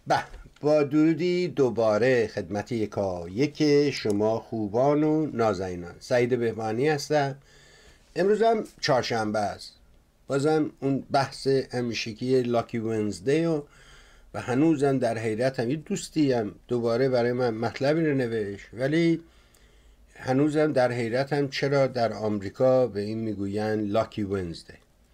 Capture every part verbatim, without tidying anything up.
به با درودی دوباره خدمت یکا یک شما خوبان و نازنینان. سعید بهبانی هستم. امروز هم چهارشنبه است، بازم اون بحث همیشگی لاکی ونزدی و و هنوزم در حیرتم. یه دوستی هم دوباره برای من مطلبی رو نوشت، ولی هنوزم در حیرتم چرا در آمریکا به این میگوین لاکی ونزدی.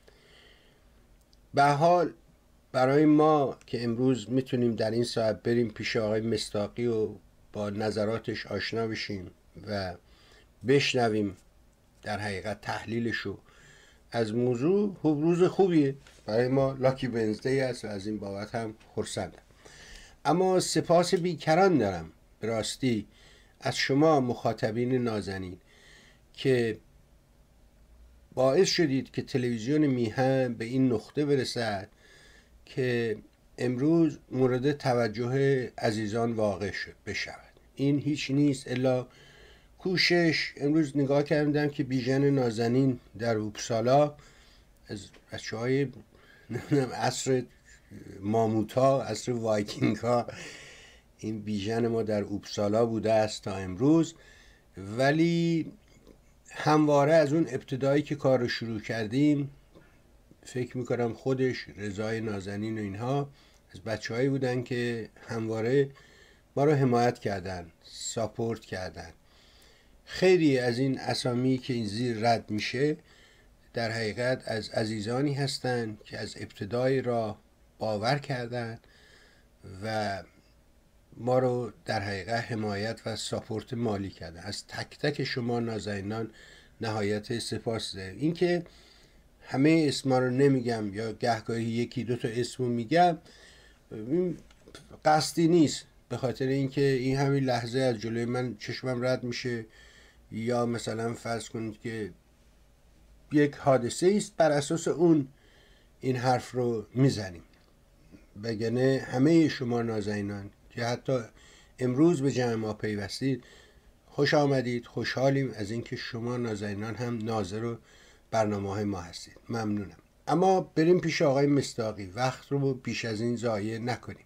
به حال برای ما که امروز میتونیم در این ساعت بریم پیش آقای مصداقی و با نظراتش آشنا بشیم و بشنویم در حقیقت تحلیلشو از موضوع، روز خوبیه برای ما. لاکی ونزدی است و از این بابت هم خرسندم. اما سپاس بیکران دارم به راستی از شما مخاطبین نازنین که باعث شدید که تلویزیون میهن به این نقطه برسد که امروز مورد توجه عزیزان واقع شد بشود. این هیچ نیست الا کوشش. امروز نگاه کردم که بیژن نازنین در اوپسالا از بچه های عصر ماموتا، عصر وایکینگ ها، این بیژن ما در اوپسالا بوده است تا امروز، ولی همواره از اون ابتدایی که کار رو شروع کردیم فکر میکنم خودش رضای نازنین و اینها از بچه هایی بودن که همواره ما رو حمایت کردن، ساپورت کردن. خیلی از این اسامی که این زیر رد میشه در حقیقت از عزیزانی هستن که از ابتدای راه باور کردن و ما رو در حقیقت حمایت و ساپورت مالی کردن. از تک تک شما نازنینان نهایت سپاس داریم. این که همه اسما رو نمیگم یا گهگاهی یکی دو تا اسمو میگم، این قصدی نیست، به خاطر اینکه این همین لحظه از جلوی من چشمم رد میشه، یا مثلا فرض کنید که یک حادثه است بر اساس اون این حرف رو میزنیم. بگنه همه شما نازنینان که حتی امروز به جمع ما پیوستید، خوش آمدید، خوشحالیم از اینکه شما نازنینان هم ناظر و برنامه های ما هستید. ممنونم. اما بریم پیش آقای مصداقی، وقت رو بیش از این ضایع نکنیم.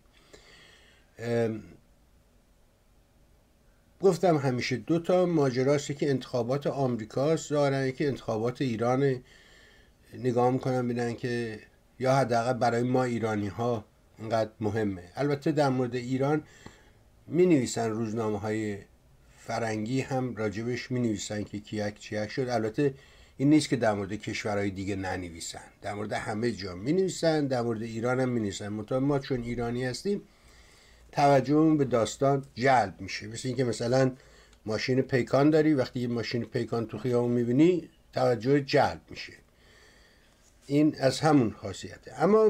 گفتم همیشه دو تا ماجراست که انتخابات آمریکاست، ظاهرا که انتخابات ایران. نگاه میکنم ببینن که یا حداقل برای ما ایرانی ها اینقدر مهمه. البته در مورد ایران می نویسن روزنامه های فرنگی هم راجبش می نویسن که کیک چیک شد. البته این نیست که در مورد کشورهای دیگه ننویسن، در مورد همه جا می نویسن، در مورد ایران هم می نویسن. منتها ما چون ایرانی هستیم توجهمون به داستان جلب میشه. مثل اینکه مثلا ماشین پیکان داری، وقتی یه ماشین پیکان تو خیابون میبینی توجه جلب میشه. این از همون خاصیته. اما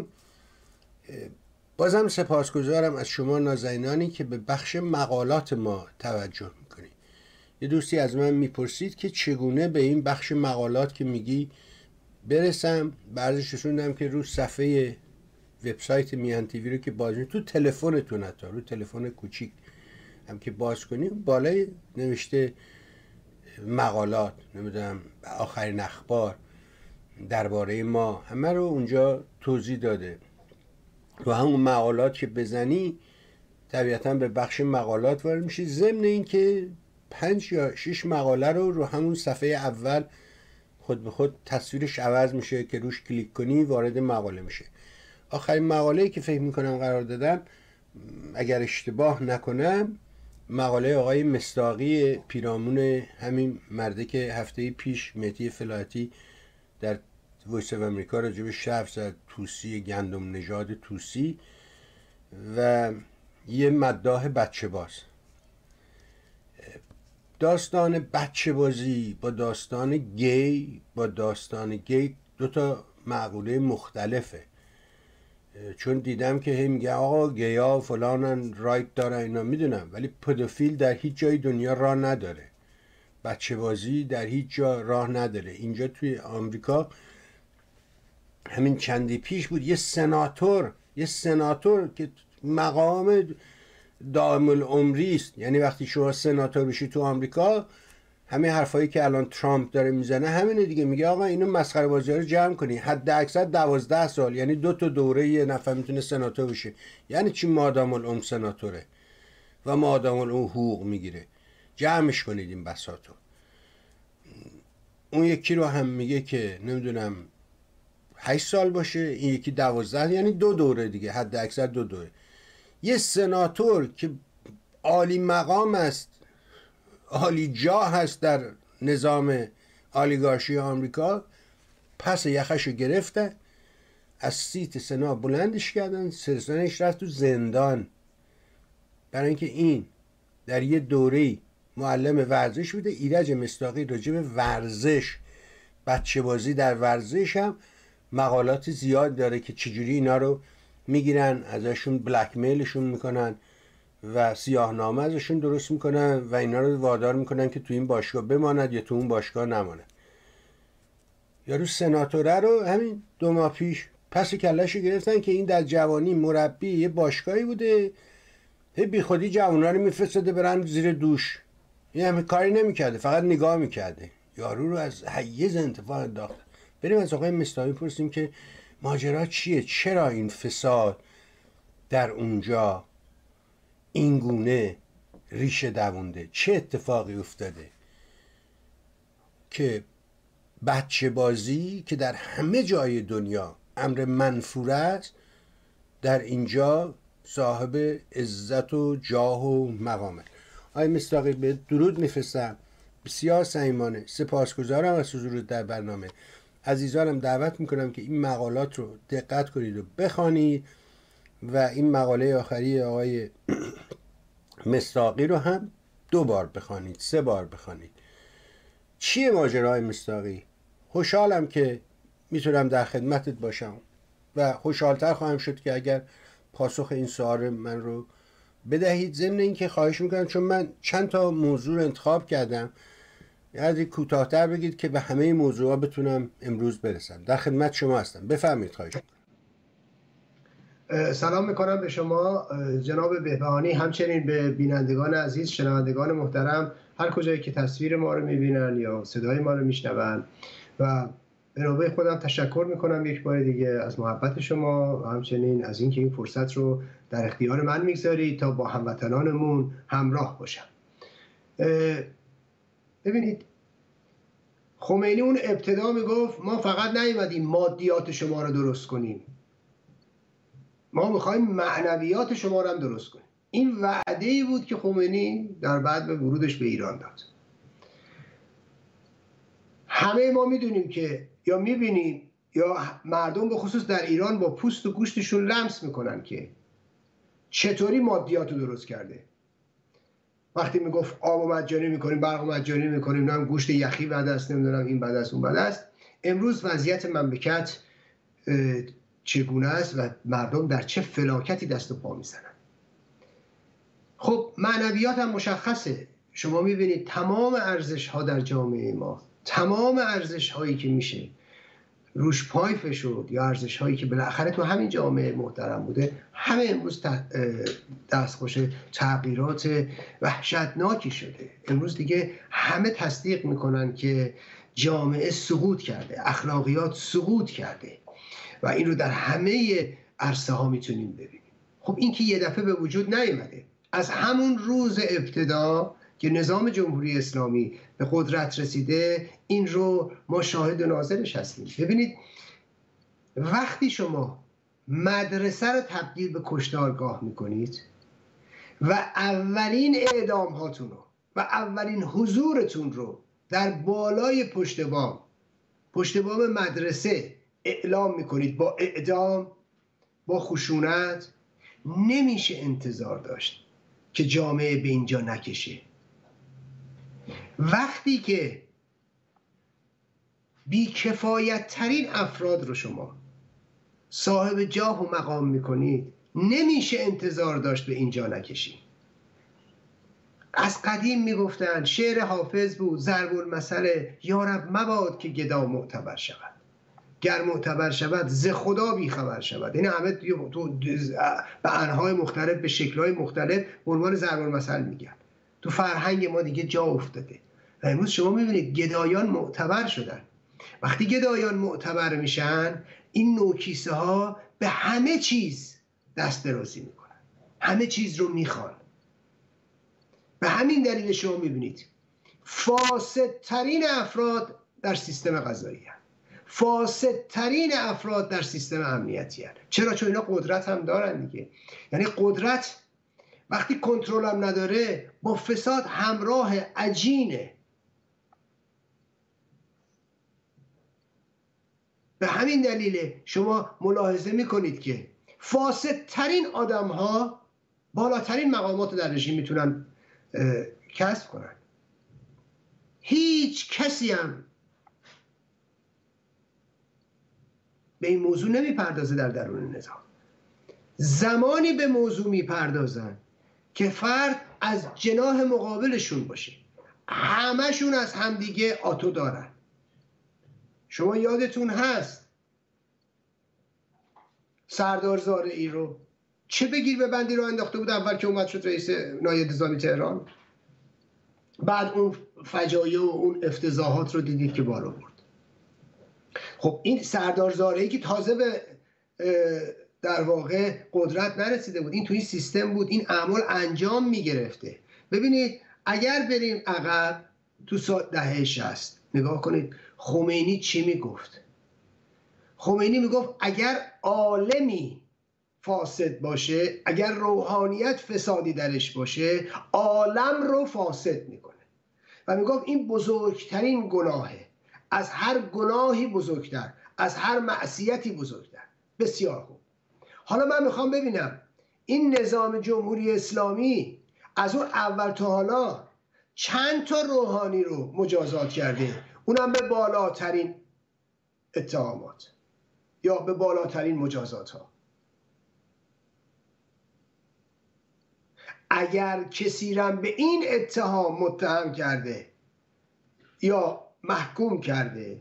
بازم سپاسگزارم از شما نازنینانی که به بخش مقالات ما توجه میکنید. یه دوستی از من میپرسید که چگونه به این بخش مقالات که میگی برسم. بعدش رسوندم که رو صفحه وبسایت میهن تیوی رو که باز تو تلفنتون، حتی رو تلفن کوچیک هم که باز کنیم، بالای نوشته مقالات، نمیدونم آخرین اخبار درباره ما، همه رو اونجا توضیح داده. و همون مقالات که بزنی طبیعتا به بخش مقالات وارد میشی، ضمن این که پنج یا شش مقاله رو رو همون صفحه اول خود به خود تصویرش عوض میشه که روش کلیک کنی وارد مقاله میشه. آخرین مقاله‌ای که فکر میکنم قرار دادم، اگر اشتباه نکنم، مقاله آقای مصداقی پیرامون همین مرده که هفته پیش مهدی فلاحتی در وایس آف امریکا راجبش حرف زد، توسی، گندم نژاد توسی و یه مداح بچه باز. داستان بچه بازی با داستان گی با داستان گی دو تا معقوله مختلفه. چون دیدم که هی میگه آقا گیا فلانن رایت دارن، اینا میدونم، ولی پدوفیل در هیچ جای دنیا راه نداره، بچه بازی در هیچ جا راه نداره. اینجا توی آمریکا همین چندی پیش بود یه سناتور یه سناتور که مقام دائم العمری است، یعنی وقتی شما سناتور بشی تو آمریکا همین حرفایی که الان ترامپ داره میزنه همینه دیگه. میگه آقا اینو مسخره بازی‌ها رو جمع کنی، حد اکثر دوازده سال، یعنی دو تا دوره یه نفر میتونه سناتور بشه. یعنی چی مادام العمر سناتوره و مادام العمر حقوق میگیره؟ جمعش کنید این بساطو. اون یکی رو هم میگه که نمیدونم هشت سال باشه، این یکی دوازده، یعنی دو دوره دیگه، حد اکثر دو دوره. یه سناتور که عالی مقام است، عالی جاه هست در نظام آلیگارشی آمریکا، پس یخشو گرفته، از سیت سنا بلندش کردن، سرسانش رفت تو زندان، برای اینکه این در یه دوره‌ای معلم ورزش بوده. ایرج مصداقی راجع به ورزش، بچه بازی در ورزش هم مقالات زیاد داره که چجوری اینا رو میگیرن، ازشون بلک میلشون میکنن و سیاهنامه ازشون درست میکنن و اینا رو وادار میکنن که تو این باشگاه بماند یا تو اون باشگاه نماند. یارو سناتوره رو همین دو ماه پیش پس کلهشو گرفتن که این در جوانی مربی یه باشگاهی بوده، هی بی خودی جوونا رو میفرستاده برن زیر دوش، این همه کاری نمیکرده، فقط نگاه میکرده. یارو رو از حیز انتفاع انداخت. بریم از آقای مصداقی پرسیم که ماجرا چیه، چرا این فساد در اونجا اینگونه ریشه دوونده، چه اتفاقی افتاده که بچه بازی که در همه جای دنیا امر منفور است، در اینجا صاحب عزت و جاه و مقامه. آقای مصداقی به درود میفرستم، بسیار صمیمانه سپاسگزارم از حضور در برنامه. عزیزانم دعوت میکنم که این مقالات رو دقت کنید و بخوانید و این مقاله آخری آقای مصداقی رو هم دو بار بخوانید، سه بار بخوانید. چیه ماجرای مصداقی؟ خوشحالم که میتونم در خدمتت باشم و خوشحالتر خواهم شد که اگر پاسخ این سوال من رو بدهید. ضمن اینکه خواهش میکنم، چون من چند تا موضوع رو انتخاب کردم، یعنی کوتاه‌تر بگید که به همه موضوعات بتونم امروز برسم. در خدمت شما هستم، بفرمایید. خواهش میکنم. سلام میکنم به شما جناب بهبهانی، همچنین به بینندگان عزیز، شنوندگان محترم، هر کجایی که تصویر ما رو میبینن یا صدای ما رو میشنون. و به نوبه خودم تشکر میکنم یک بار دیگه از محبت شما و همچنین از اینکه این فرصت رو در اختیار من میگذارید تا با هموطنانمون همراه باشم. ببینید، خمینی اون ابتدا میگفت ما فقط نیومدیم مادیات شما رو درست کنیم، ما میخوایم معنویات شما رو هم درست کنیم. این وعده ای بود که خمینی در بعد به ورودش به ایران داد. همه ما میدونیم که یا میبینیم یا مردم به خصوص در ایران با پوست و گوشتشون لمس میکنن که چطوری مادیات رو درست کرده. وقتی میگفت آب مجانی میکنیم، برق مجانی میکنیم، نمیدونم گوشت یخی بد است، نمیدونم این بد است اون بد است. امروز وضعیت مملکت چگونه است و مردم در چه فلاکتی دست و پا میزنن. خب معنویات هم مشخصه. شما میبینید تمام ارزش ها در جامعه ما، تمام ارزش هایی که میشه روش پای فشرد یا ارزش هایی که بالاخره تو همین جامعه محترم بوده، همه امروز دستخوش تغییرات وحشتناکی شده. امروز دیگه همه تصدیق میکنن که جامعه سقوط کرده، اخلاقیات سقوط کرده و این رو در همه عرصه ها میتونیم ببینیم. خب این که یه دفعه به وجود نیامده. از همون روز ابتدا که نظام جمهوری اسلامی به قدرت رسیده، این رو ما شاهد و ناظرش هستیم. ببینید، وقتی شما مدرسه رو تبدیل به کشتارگاه میکنید و اولین اعدام هاتون رو و اولین حضورتون رو در بالای پشت بام پشت بام مدرسه اعلام میکنید با اعدام، با خشونت، نمیشه انتظار داشت که جامعه به اینجا نکشه. وقتی که بیکفایت ترین افراد رو شما صاحب جاه و مقام میکنید، نمیشه انتظار داشت به اینجا نکشید. از قدیم میگفتن، شعر حافظ بود، ضرب المثل یارب مباد که گدا معتبر شود، گر معتبر شود ز خدا بی خبر شود. این همه تو به انواع مختلف، به شکل‌های مختلف به عنوان ضرب المثل میگن. تو فرهنگ ما دیگه جا افتاده. و امروز شما میبینید گدایان معتبر شدن. وقتی گدایان معتبر میشن، این نوکیسه ها به همه چیز دست درازی میکنن، همه چیز رو میخوان. به همین دلیل شما میبینید فاسدترین افراد در سیستم قضایی هستند، فاسدترین افراد در سیستم امنیتی هستند. چرا؟ چون اینا قدرت هم دارن دیگه. یعنی قدرت وقتی کنترل هم نداره با فساد همراه عجینه. به همین دلیل شما ملاحظه میکنید که فاسدترین آدم ها بالاترین مقامات در رژیم میتونن کسب کنن. هیچ کسی هم به این موضوع نمیپردازه در درون نظام. زمانی به موضوع میپردازن که فرد از جناح مقابلشون باشه، همشون از همدیگه آتو دارن. شما یادتون هست سردار زارعی رو چه بگیر به بندی رو انداخته بود اول که اومد شد رئیس نایب نظامی تهران؟ بعد اون فجایع و اون افتضاحات رو دیدید که بالا برد. خب این سردار زارعی که تازه به در واقع قدرت نرسیده بود، این توی سیستم بود، این اعمال انجام میگرفته. ببینید اگر بریم عقب تو سال دهه شصت نگاه کنید خمینی چی میگفت. خمینی میگفت اگر عالمی فاسد باشه، اگر روحانیت فسادی درش باشه، عالم رو فاسد میکنه. و میگفت این بزرگترین گناهه، از هر گناهی بزرگتر، از هر معصیتی بزرگتر. بسیار خوب. حالا من میخوام ببینم این نظام جمهوری اسلامی از اون اول تا حالا چند تا روحانی رو مجازات کرده، اونم به بالاترین اتهامات یا به بالاترین مجازات ها. اگر کسی را به این اتهام متهم کرده یا محکوم کرده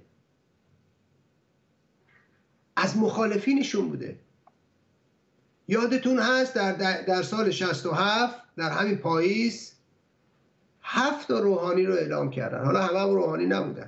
از مخالفینشون بوده. یادتون هست در, در سال شصت و هفت در همین پاییز هفت تا روحانی رو اعدام کردن. حالا همه هم روحانی نبودن،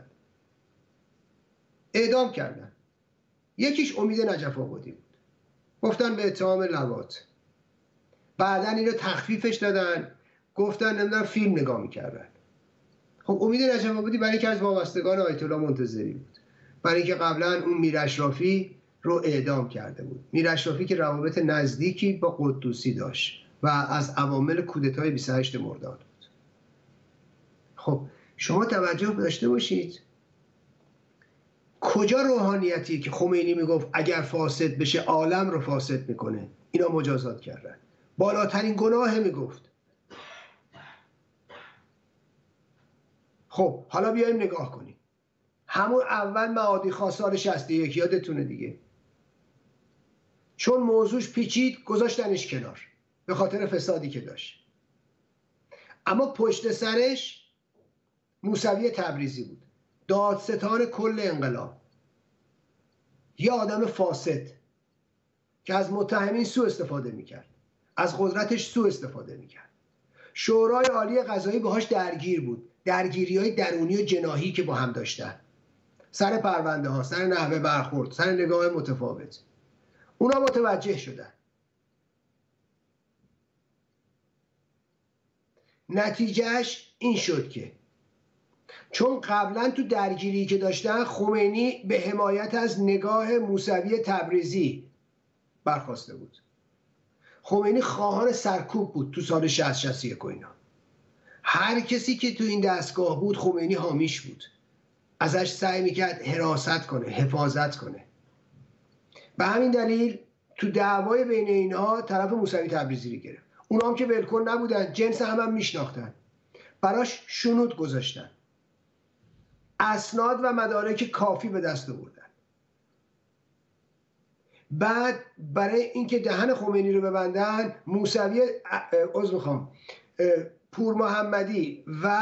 اعدام کردن. یکیش امید نجف آبادی بود، گفتن به اتهام لواط. بعدن اینو تخفیفش دادن، گفتن نمیدونم فیلم نگاه میکردن. خب امید نجف آبادی برای اینکه از وابستگان آیت الله منتظری بود، برای اینکه قبلا اون میر اشرافی رو اعدام کرده بود. میر اشرافی که روابط نزدیکی با قدوسی داشت و از عوامل کودتای بیست و هشت مرداد بود. خب شما توجه داشته باشید کجا روحانیتی که خمینی میگفت اگر فاسد بشه عالم رو فاسد میکنه، اینا مجازات کردن. بالاترین گناه میگفت. خب حالا بیایم نگاه کنیم. همون اول معادی خواستار شصت و یک یادتونه دیگه، چون موضوعش پیچید گذاشتنش کنار به خاطر فسادی که داشت. اما پشت سرش موسوی تبریزی بود، دادستان کل انقلاب، یه آدم فاسد که از متهمین سوء استفاده میکرد، از قدرتش سوء استفاده میکرد. شورای عالی قضایی باهاش درگیر بود، درگیری های درونی و جناحی که با هم داشتن سر پرونده ها، سر نحوه برخورد، سر نگاه متفاوت. اونا متوجه شدن. نتیجهش این شد که چون قبلا تو درگیری که داشتن خمینی به حمایت از نگاه موسوی تبریزی برخواسته بود. خمینی خواهان سرکوب بود تو سال شصت شصت و یک و اینا. هر کسی که تو این دستگاه بود خمینی حامیش بود، ازش سعی میکرد حراست کنه، حفاظت کنه. به همین دلیل تو دعوای بین اینها طرف موسوی تبریزی رو گرفت. اونا هم که ولکن نبودن، جنس هم هم میشناختن، براش شنود گذاشتن، اسناد و مدارک کافی به دست آوردن. بعد برای اینکه دهن خمینی رو ببندن، موسوی عذر میخوام پور محمدی و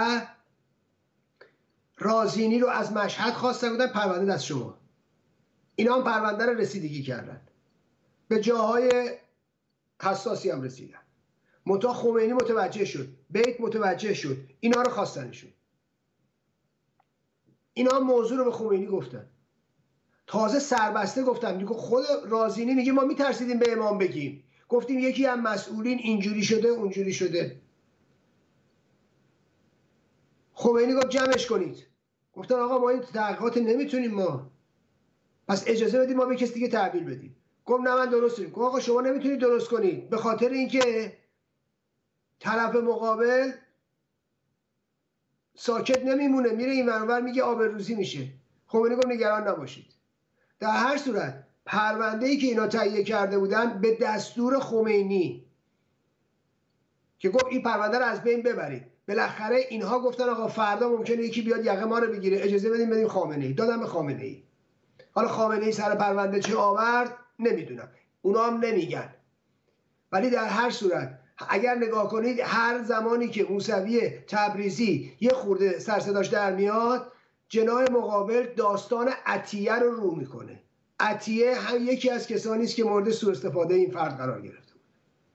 رازینی رو از مشهد خواستن، بودن پرونده دست شما. اینا هم پرونده رو رسیدگی کردن، به جاهای حساسی هم رسیدن. منتها خمینی متوجه شد، بیت متوجه شد، اینا رو خواستنشون. اینا موضوع رو به خمینی گفتن، تازه سربسته گفتن. میگه خود رازینی میگه ما میترسیدیم به امام بگیم، گفتیم یکی از مسئولین اینجوری شده اونجوری شده. خمینی گفت جمعش کنید. گفتن آقا ما این تحقیقات نمیتونیم ما، پس اجازه بدیم ما به کسی دیگه تحویل بدیم. گفت نه من درست کنیم. گفت آقا شما نمیتونید درست کنید به خاطر اینکه طرف مقابل ساکت نمیمونه، میره این ور میگه آبروریزی میشه. خمینی گفت نگران نباشید. در هر صورت پرونده‌ای که اینا تهیه کرده بودن به دستور خمینی که گفت این پرونده رو از بین ببرید، بالاخره اینها گفتن آقا فردا ممکنه یکی بیاد یقه ما رو بگیره، اجازه بدیم بدیم خامنه‌ای. دادم به خامنه‌ای. حالا خامنه‌ای سر پرونده چه آورد نمیدونم، اونا هم نمیگن. ولی در هر صورت اگر نگاه کنید هر زمانی که موسوی تبریزی یه خورده سر صداش در میاد، جناح مقابل داستان عطیه رو رو میکنه. عطیه هم یکی از کسانی است که مورد سوء استفاده این فرد قرار گرفته بود.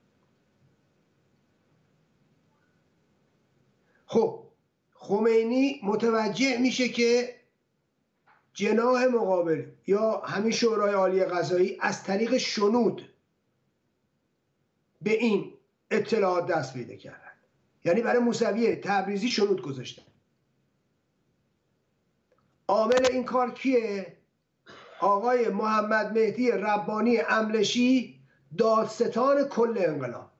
خب خمینی متوجه میشه که جناح مقابل یا همین شورای عالی قضایی از طریق شنود به این اطلاعات دست پیدا کردن، یعنی برای موسوی تبریزی شنود گذاشتن. عامل این کار کیه؟ آقای محمد مهدی ربانی املشی، دادستان کل انقلاب.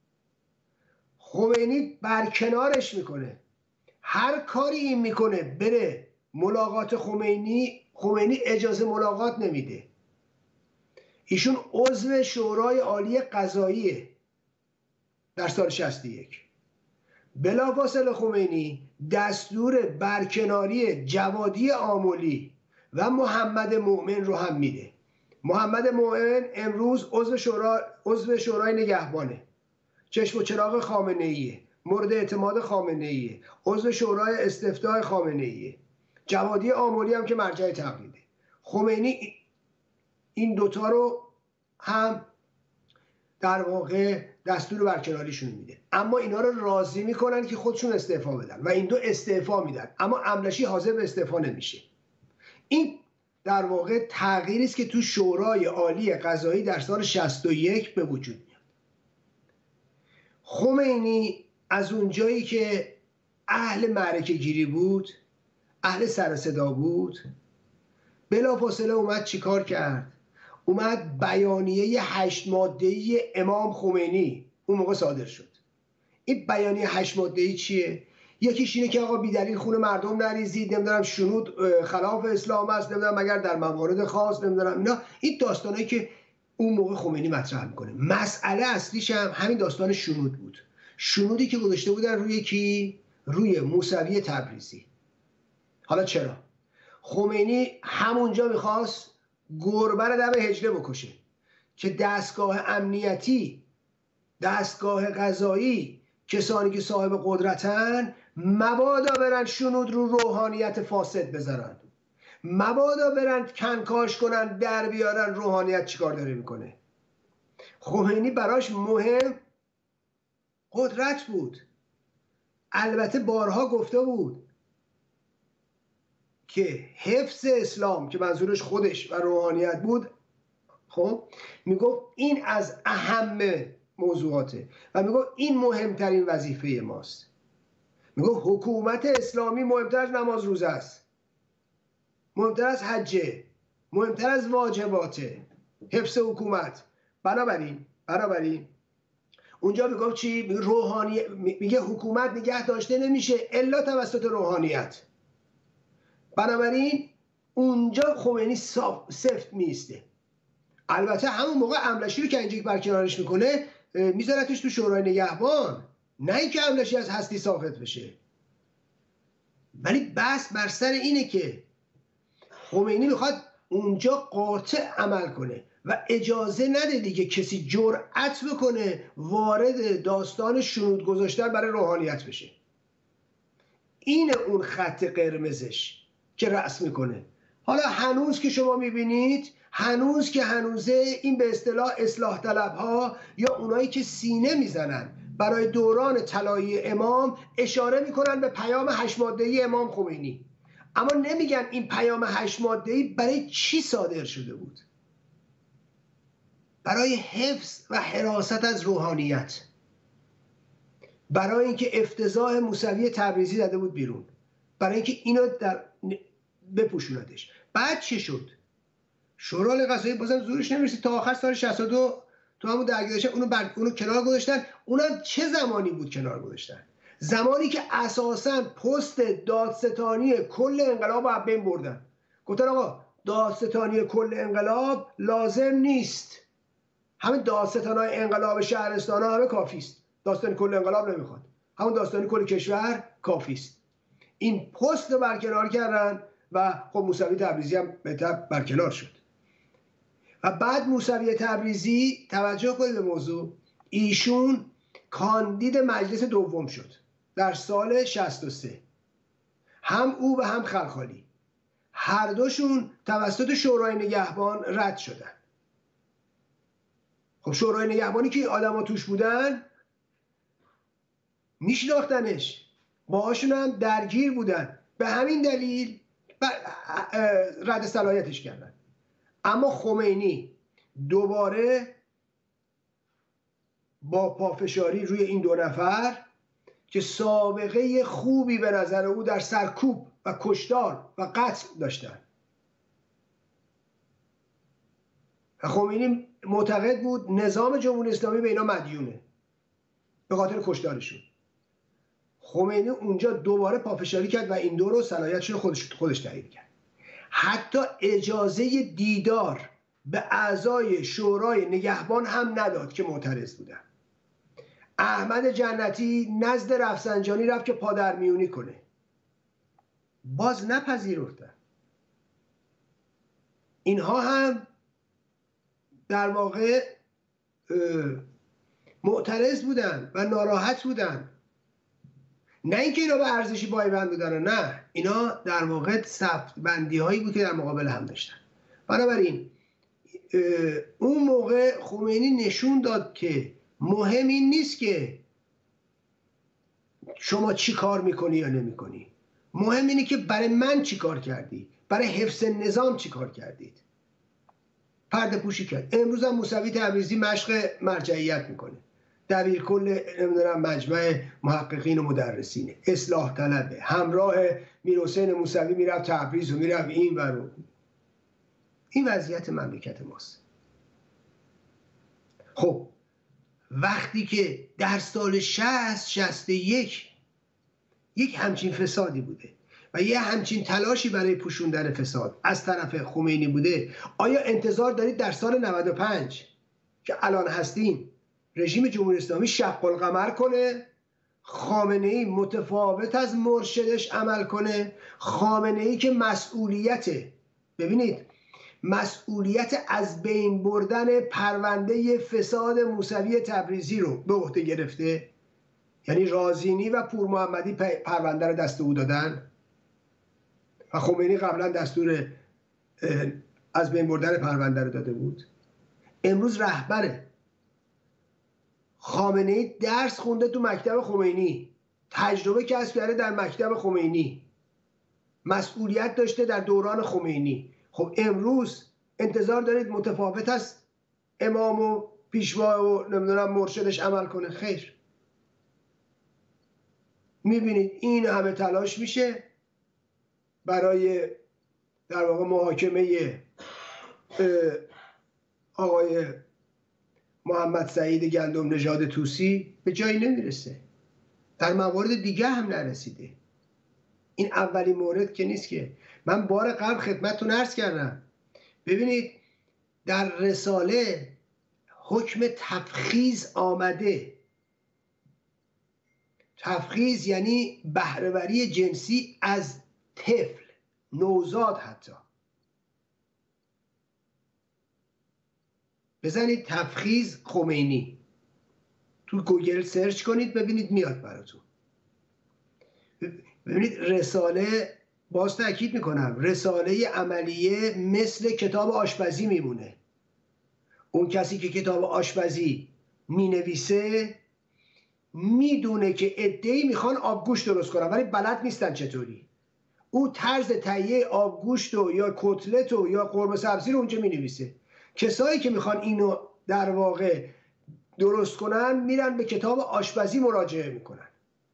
خمینی برکنارش میکنه، هر کاری این میکنه بره ملاقات خمینی، خمینی اجازه ملاقات نمیده. ایشون عضو شورای عالی قضاییه در سال شصت و یک. بلافاصله خمینی دستور برکناری جوادی آملی و محمد مؤمن رو هم میده. محمد مؤمن امروز عضو شورا عضو شورای نگهبانه، چشم و چراغ خامنه‌ایه، مورد اعتماد خامنه‌ایه، عضو شورای استفتاء خامنه‌ایه. جوادی آملی هم که مرجع تقلیده. خمینی این دوتا رو هم در واقع دستور برکناریشون میده، اما اینا رو راضی میکنن که خودشون استعفا بدن و این دو استعفا میدن، اما املشی حاضر به استعفا نمیشه. این در واقع تغییری است که تو شورای عالی قضایی در سال شصت و یک به وجود میاد. خمینی از اونجایی که اهل معرکه گیری بود، اهل سر صدا بود، بلافاصله اومد چیکار کرد؟ اومد بیانیه هشت ماده‌ای امام خمینی اون موقع صادر شد. این بیانیه هشت ماده‌ای چیه؟ یکیش اینه که آقا بی‌دلیل خون مردم نریزید، نمیدونم شنود خلاف اسلام است، نمیدونم مگر در موارد خاص، نمیدونم اینا، این داستانایی که اون موقع خمینی مطرح میکنه. مسئله اصلیش هم همین داستان شنود بود. شنودی که گذاشته بودن روی کی؟ روی موسوی تبریزی. حالا چرا؟ خمینی همونجا میخواست گربه رو دم حجله بکشه که دستگاه امنیتی، دستگاه قضایی، کسانی که صاحب قدرتن مبادا برن شنود رو روحانیت فاسد بذارن، مبادا برن کنکاش کنن در بیارن روحانیت چیکار داره میکنه. خمینی براش مهم قدرت بود. البته بارها گفته بود که حفظ اسلام که منظورش خودش و روحانیت بود، خب میگفت این از اهم موضوعاته و میگفت این مهمترین وظیفه ماست. میگفت حکومت اسلامی مهمتر از نماز روزه است، مهمتر از حجه، مهمتر از واجباته، حفظ حکومت. بنابراین بنابراین اونجا میگفت چی؟ میگه روحانی، میگه حکومت نگه داشته نمیشه الا توسط روحانیت. بنابراین اونجا خمینی سفت میسته. البته همون موقع املشی رو که اینجا برکنارش میکنه میذارتش تو شورای نگهبان، نه اینکه املشی از هستی ساقط بشه. ولی بس بر سر اینه که خمینی میخواد اونجا قاطع عمل کنه و اجازه نده دیگه کسی جرأت بکنه وارد داستان شنود گذاشتن برای روحانیت بشه. این اون خط قرمزش که رسم میکنه. حالا هنوز که شما میبینید، هنوز که هنوزه این به اصطلاح اصلاح طلب ها یا اونایی که سینه میزنن برای دوران طلایی امام اشاره میکنن به پیام هشت ماده‌ای امام خمینی، اما نمیگن این پیام هشت ماده‌ای برای چی صادر شده بود. برای حفظ و حراست از روحانیت، برای اینکه افتضاح موسوی تبریزی داده بود بیرون، برای اینکه اینو در بپوشوندش. بعد چی شد؟ شورای قضایی بازم زورش نمیرسید تا آخر سال شصت و دو تو همون درگیریش اونو بر... اونو کنار گذاشتن. اونم چه زمانی بود کنار گذاشتن؟ زمانی که اساساً پست دادستانی کل انقلاب رو بین بردن. گفتن آقا دادستانی کل انقلاب لازم نیست، همین دادستانای انقلاب شهرستان ها همه کافی است، دادستانی کل انقلاب نمیخواد، همون دادستانی کل کشور کافی است. این پست رو برکنار کردن و خب موسوی تبریزی هم به طب برکنار شد. و بعد موسوی تبریزی، توجه کنید به موضوع، ایشون کاندید مجلس دوم شد در سال شصت و سه. هم او و هم خلخالی، هر دوشون توسط شورای نگهبان رد شدن. خب شورای نگهبانی که آدم ها توش بودن میشناختنش، باهاشون هم درگیر بودن، به همین دلیل رد صلاحیتش کردن. اما خمینی دوباره با پافشاری روی این دو نفر که سابقه خوبی به نظر او در سرکوب و کشتار و قتل داشتن، خمینی معتقد بود نظام جمهوری اسلامی به اینا مدیونه به خاطر کشتارشون. خمینی اونجا دوباره پافشاری کرد و این دو رو صلاحیتشون خودش خودش تعیین کرد. حتی اجازه دیدار به اعضای شورای نگهبان هم نداد که معترض بودن. احمد جنتی نزد رفسنجانی رفت که پادرمیونی کنه، باز نپذیرفتن. اینها هم در واقع معترض بودن و ناراحت بودن. نه اینکه اینا به ارزشی پایبند بودن، نه، اینا در واقع سبت بندی هایی بود که در مقابل هم داشتن. بنابراین اون موقع خمینی نشون داد که مهم این نیست که شما چی کار میکنی یا نمیکنی، مهم اینه که برای من چی کار کردی، برای حفظ نظام چی کار کردید. پرده پوشی کرد. امروز هم موسوی تبریزی مشق مرجعیت میکنه، دبیر کل نمیدونم مجمع محققین و مدرسینه، اصلاح طلبه، همراه میرحسین موسوی میرفت تبریز و میرفت این و رو. این وضعیت مملکت ماست. خب وقتی که در سال شصت شصت و یک یک همچین فسادی بوده و یه همچین تلاشی برای پوشوندن فساد از طرف خمینی بوده، آیا انتظار دارید در سال نود و پنج که الان هستیم رژیم جمهوری اسلامی شق القمر کنه، خامنه‌ای متفاوت از مرشدش عمل کنه، خامنه‌ای که مسئولیت، ببینید، مسئولیت از بین بردن پرونده فساد موسوی تبریزی رو به عهده گرفته، یعنی رازینی و پور محمدی پرونده رو دست او دادن و خمینی قبلا دستور از بین بردن پرونده رو داده بود. امروز رهبره، خامنه‌ای درس خونده تو مکتب خمینی، تجربه کسب کرده در مکتب خمینی، مسئولیت داشته در دوران خمینی. خب امروز انتظار دارید متفاوت از امام و پیشوا و نمیدونم مرشدش عمل کنه؟ خیر. میبینید این همه تلاش میشه برای در واقع محاکمه آقای محمد سعید گندم نژاد طوسی، به جایی نمیرسه. در موارد دیگه هم نرسیده. این اولین مورد که نیست که من بار قبل خدمتتون عرض کردم. ببینید در رساله حکم تفخیذ آمده. تفخیذ یعنی بهره‌وری جنسی از طفل، نوزاد. حتی بزنید تفخیذ خمینی تو گوگل سرچ کنید ببینید میاد براتون. ببینید رساله، باز تاکید میکنم، رساله عملیه مثل کتاب آشپزی میمونه. اون کسی که کتاب آشپزی مینویسه میدونه که عده‌ای میخوان آبگوشت درست کنن ولی بلد نیستن چطوری. او طرز تهیه آبگوشت و یا کتلت و یا قرمه سبزی رو اونجا می نویسه. کسایی که میخوان اینو در واقع درست کنن میرن به کتاب آشپزی مراجعه میکنن،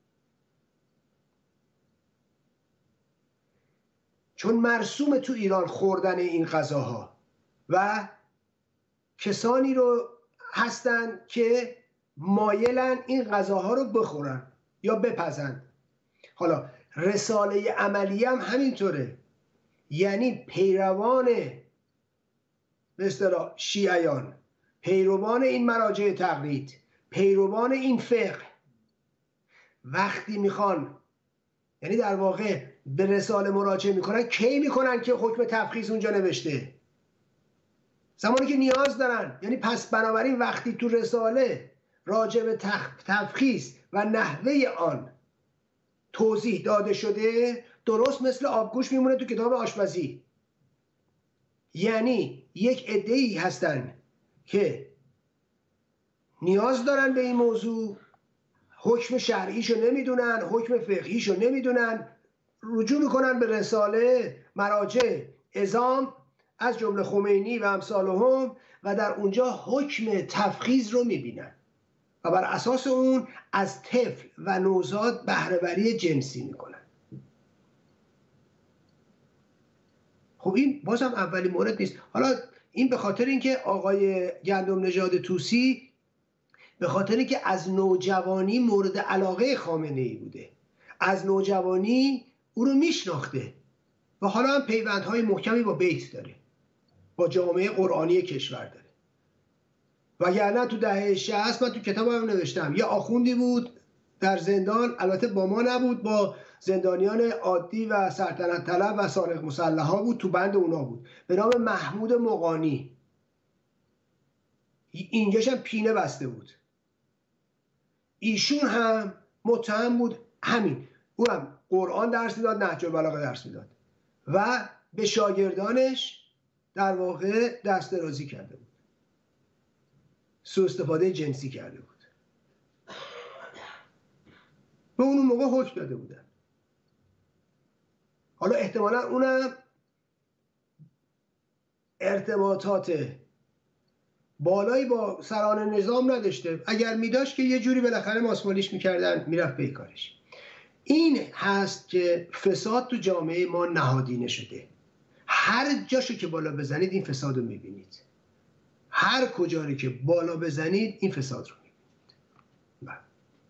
چون مرسوم تو ایران خوردن این غذاها و کسانی رو هستن که مایلن این غذاها رو بخورن یا بپزن. حالا رساله عملی هم همینطوره، یعنی پیروان به اصطلاح شیعیان، پیروان این مراجع تقلید، پیروان این فقه، وقتی میخوان یعنی در واقع به رساله مراجعه میکنن، کی میکنن که حکم تفخیص اونجا نوشته؟ زمانی که نیاز دارن. یعنی پس بنابراین وقتی تو رساله راجع به تفخیص و نحوه آن توضیح داده شده، درست مثل آبگوش میمونه تو کتاب آشپزی. یعنی یک عده‌ای هستن که نیاز دارن به این موضوع، حکم شرعیشو نمیدونن، حکم فقهیشو نمیدونن، رجوع میکنن به رساله مراجع عظام از جمله خمینی و امثالهم و در اونجا حکم تفخیص رو میبینن و بر اساس اون از طفل و نوزاد بهره‌وری جنسی میکنن. خب این بازم اولی مورد نیست. حالا این به خاطر اینکه آقای گندم نژاد طوسی به خاطر اینکه از نوجوانی مورد علاقه خامنه‌ای بوده، از نوجوانی او رو میشناخته و حالا هم پیوندهای محکمی با بیت داره، با جامعه قرآنی کشور داره. وگرنه تو دهه شصت من تو کتابم نوشتم یه آخوندی بود در زندان، البته با ما نبود، با زندانیان عادی و سلطنت طلب و سارق مسلحا بود، تو بند اونا بود، به نام محمود مقانی. اینجاش هم پینه بسته بود. ایشون هم متهم بود همین، او هم قرآن درس میداد، نهج البلاغه درس میداد و به شاگردانش در واقع دست درازی کرده بود، سوء استفاده جنسی کرده بود. به اون موقع حکم داده بودن. حالا احتمالا اونم ارتباطات بالایی با سران نظام نداشته، اگر میداشت که یه جوری بالاخره ماسمالیش میکردن میرفت به کارش. این هست که فساد تو جامعه ما نهادینه شده. هر جاشو که بالا بزنید این فساد رو میبینید، هر کجایی که بالا بزنید این فساد رو میبینید.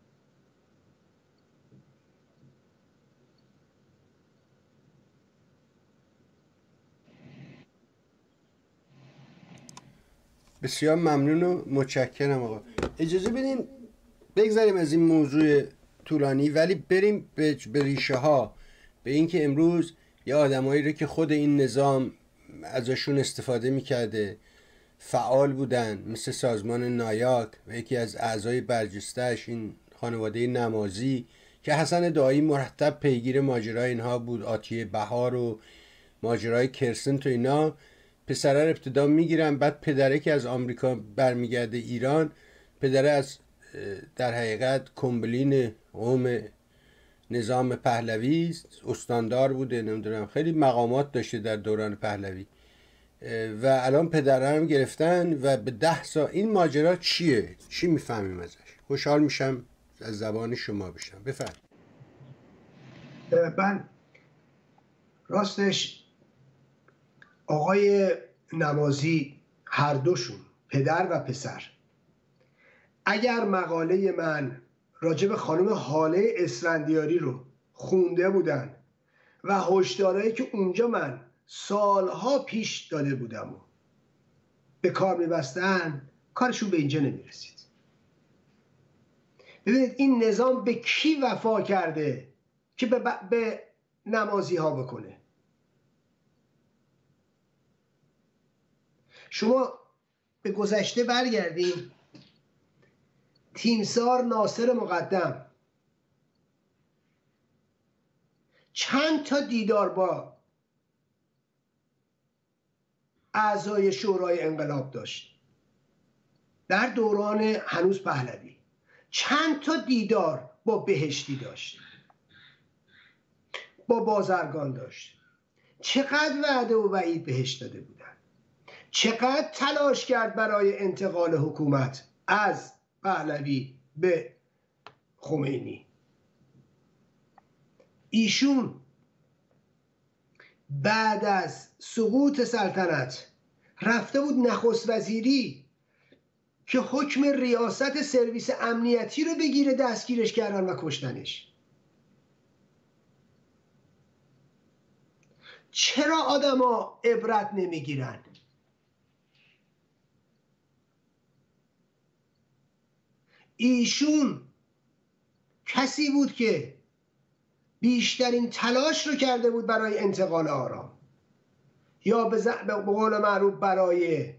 بسیار ممنون و متشکرم آقا. اجازه بدین بگذاریم از این موضوع طولانی، ولی بریم به ریشه ها، به اینکه امروز یه آدمایی رو که خود این نظام ازشون استفاده میکرده، فعال بودن، مثل سازمان نایاک و یکی از اعضای برجسته‌اش این خانواده نمازی که حسن دایی مرتب پیگیر ماجرای اینها بود، آتیه بهار و ماجرای کرسن تو اینا، پسره رو ابتدا میگیرن، بعد پدره که از آمریکا برمیگرده ایران، پدره از در حقیقت کمبلین قوم نظام پهلوی استاندار بوده، نمیدونم خیلی مقامات داشته در دوران پهلوی و الان پدره هم گرفتن و به ده سال. این ماجرا چیه؟ چی میفهمیم ازش؟ خوشحال میشم از زبان شما بشم. بفرمایید. من راستش آقای نمازی هر دوشون پدر و پسر اگر مقاله من راجع به خانم هاله اسفندیاری رو خونده بودن و هشدارهایی که اونجا من سالها پیش داده بودم و به کار میبستن، کارشون به اینجا نمیرسید. ببینید این نظام به کی وفا کرده که به, ب... به نمازی ها بکنه؟ شما به گذشته برگردیم، تیمسار ناصر مقدم چند تا دیدار با اعضای شورای انقلاب داشت در دوران هنوز پهلوی، چند تا دیدار با بهشتی داشت. با بازرگان داشت، چقدر وعده و وعید بهش داده بودن، چقدر تلاش کرد برای انتقال حکومت از پهلوی به خمینی. ایشون بعد از سقوط سلطنت رفته بود نخست وزیری که حکم ریاست سرویس امنیتی رو بگیره، دستگیرش کردن و کشتنش. چرا آدما عبرت نمیگیرن؟ ایشون کسی بود که بیشترین تلاش رو کرده بود برای انتقال آرام، یا به قول معروف برای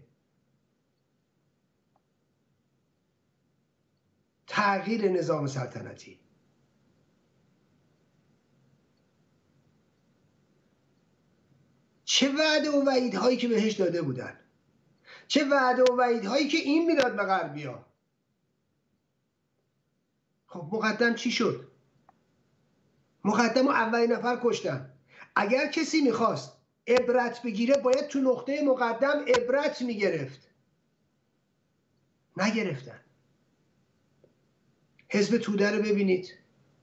تغییر نظام سلطنتی. چه وعده و وعیدهایی که بهش داده بودن، چه وعده و وعیدهایی که این میداد به غربیا. خب مقدم چی شد؟ مقدم رو اولین نفر کشتن. اگر کسی میخواست عبرت بگیره باید تو نقطه مقدم عبرت میگرفت، نگرفتن. حزب توده رو ببینید.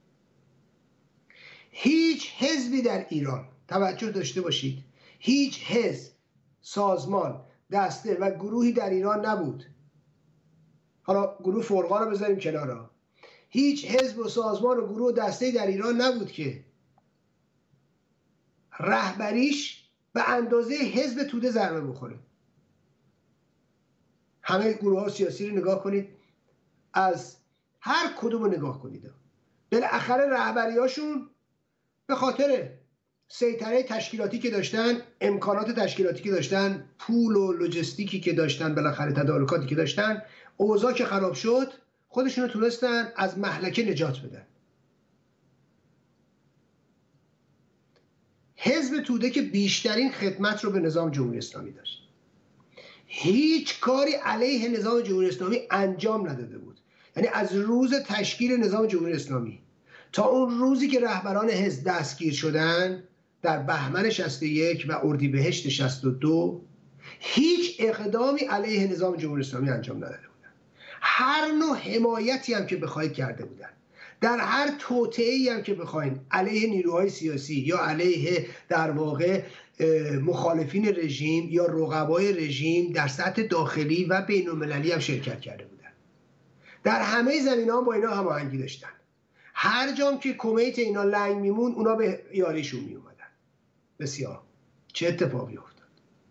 هیچ حزبی در ایران، توجه داشته باشید، هیچ حزب، سازمان، دسته و گروهی در ایران نبود، حالا گروه فرقان رو بذاریم کنارا، هیچ حزب و سازمان و گروه و دسته در ایران نبود که رهبریش به اندازه حزب توده ضربه بخوره. همه گروه ها سیاسی رو نگاه کنید، از هر کدوم رو نگاه کنید، بالاخره رهبریاشون به خاطر سیطره تشکیلاتی که داشتن، امکانات تشکیلاتی که داشتن، پول و لوجستیکی که داشتن، بالاخره تدارکاتی که داشتن، اوضاع که خراب شد خودشون رو تونستن از مهلکه نجات بدن. حزب توده که بیشترین خدمت رو به نظام جمهوری اسلامی داشت، هیچ کاری علیه نظام جمهوری اسلامی انجام نداده بود. یعنی از روز تشکیل نظام جمهوری اسلامی تا اون روزی که رهبران حزب دستگیر شدن در بهمن شصت و یک و اردیبهشت شصت و دو، هیچ اقدامی علیه نظام جمهوری اسلامی انجام نداده بودن. هر نوع حمایتی هم که بخواید کرده بودن، در هر توطئه‌ای هم که بخواید علیه نیروهای سیاسی یا علیه در واقع مخالفین رژیم یا رقبای رژیم در سطح داخلی و بین المللی هم شرکت کرده بودن. در همه زمینه‌ها با اینا هماهنگی داشتن. هر جام که کمیت اینا لنگ میمون اونا به یاریشون میومدن. بسیار چه اتفاقی افتاد؟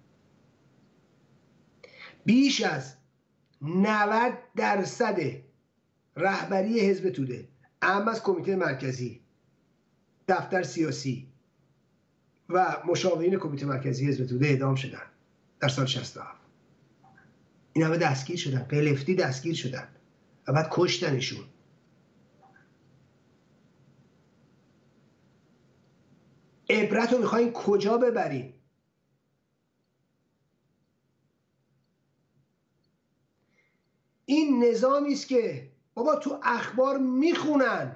بیش از نود درصد رهبری حزب توده، اهم از کمیته مرکزی، دفتر سیاسی و مشاورین کمیته مرکزی حزب توده اعدام شدن در سال شصت و هفت. این همه دستگیر شدن، قلفتی دستگیر شدن و بعد کشتنشون. عبرت رو میخواین کجا ببرین؟ این نظامی است که بابا تو اخبار میخونن،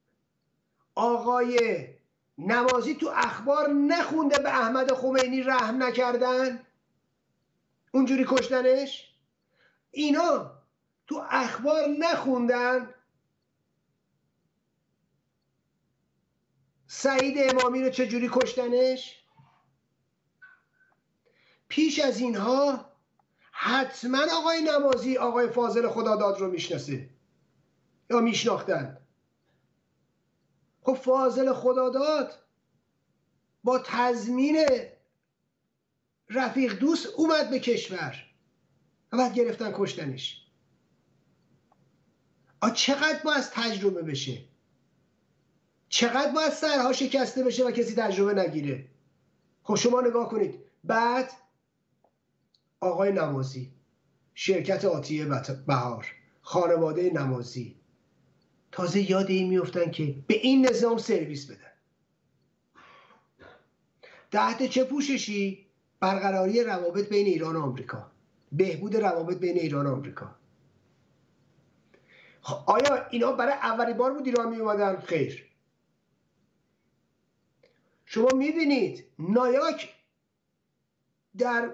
آقای نمازی تو اخبار نخونده به احمد خمینی رحم نکردن، اونجوری کشتنش؟ اینا تو اخبار نخوندن سعید امامی رو چجوری کشتنش؟ پیش از اینها حتما آقای نمازی آقای فاضل خداداد رو میشناسه یا میشناختن. خب فاضل خداداد با تضمین رفیق دوست اومد به کشور و بعد گرفتن کشتنش. آ چقدر باید تجربه بشه، چقدر باید سرها شکسته بشه و کسی تجربه نگیره. خب شما نگاه کنید، بعد آقای نمازی، شرکت آتیه بهار، خانواده نمازی تازه یاد این میفتن که به این نظام سرویس بدن. تحت چه پوششی؟ برقراری روابط بین ایران و آمریکا، بهبود روابط بین ایران و آمریکا. آیا اینا برای اولین بار بود ایران می اومدن؟ خیر. شما میبینید نایاک در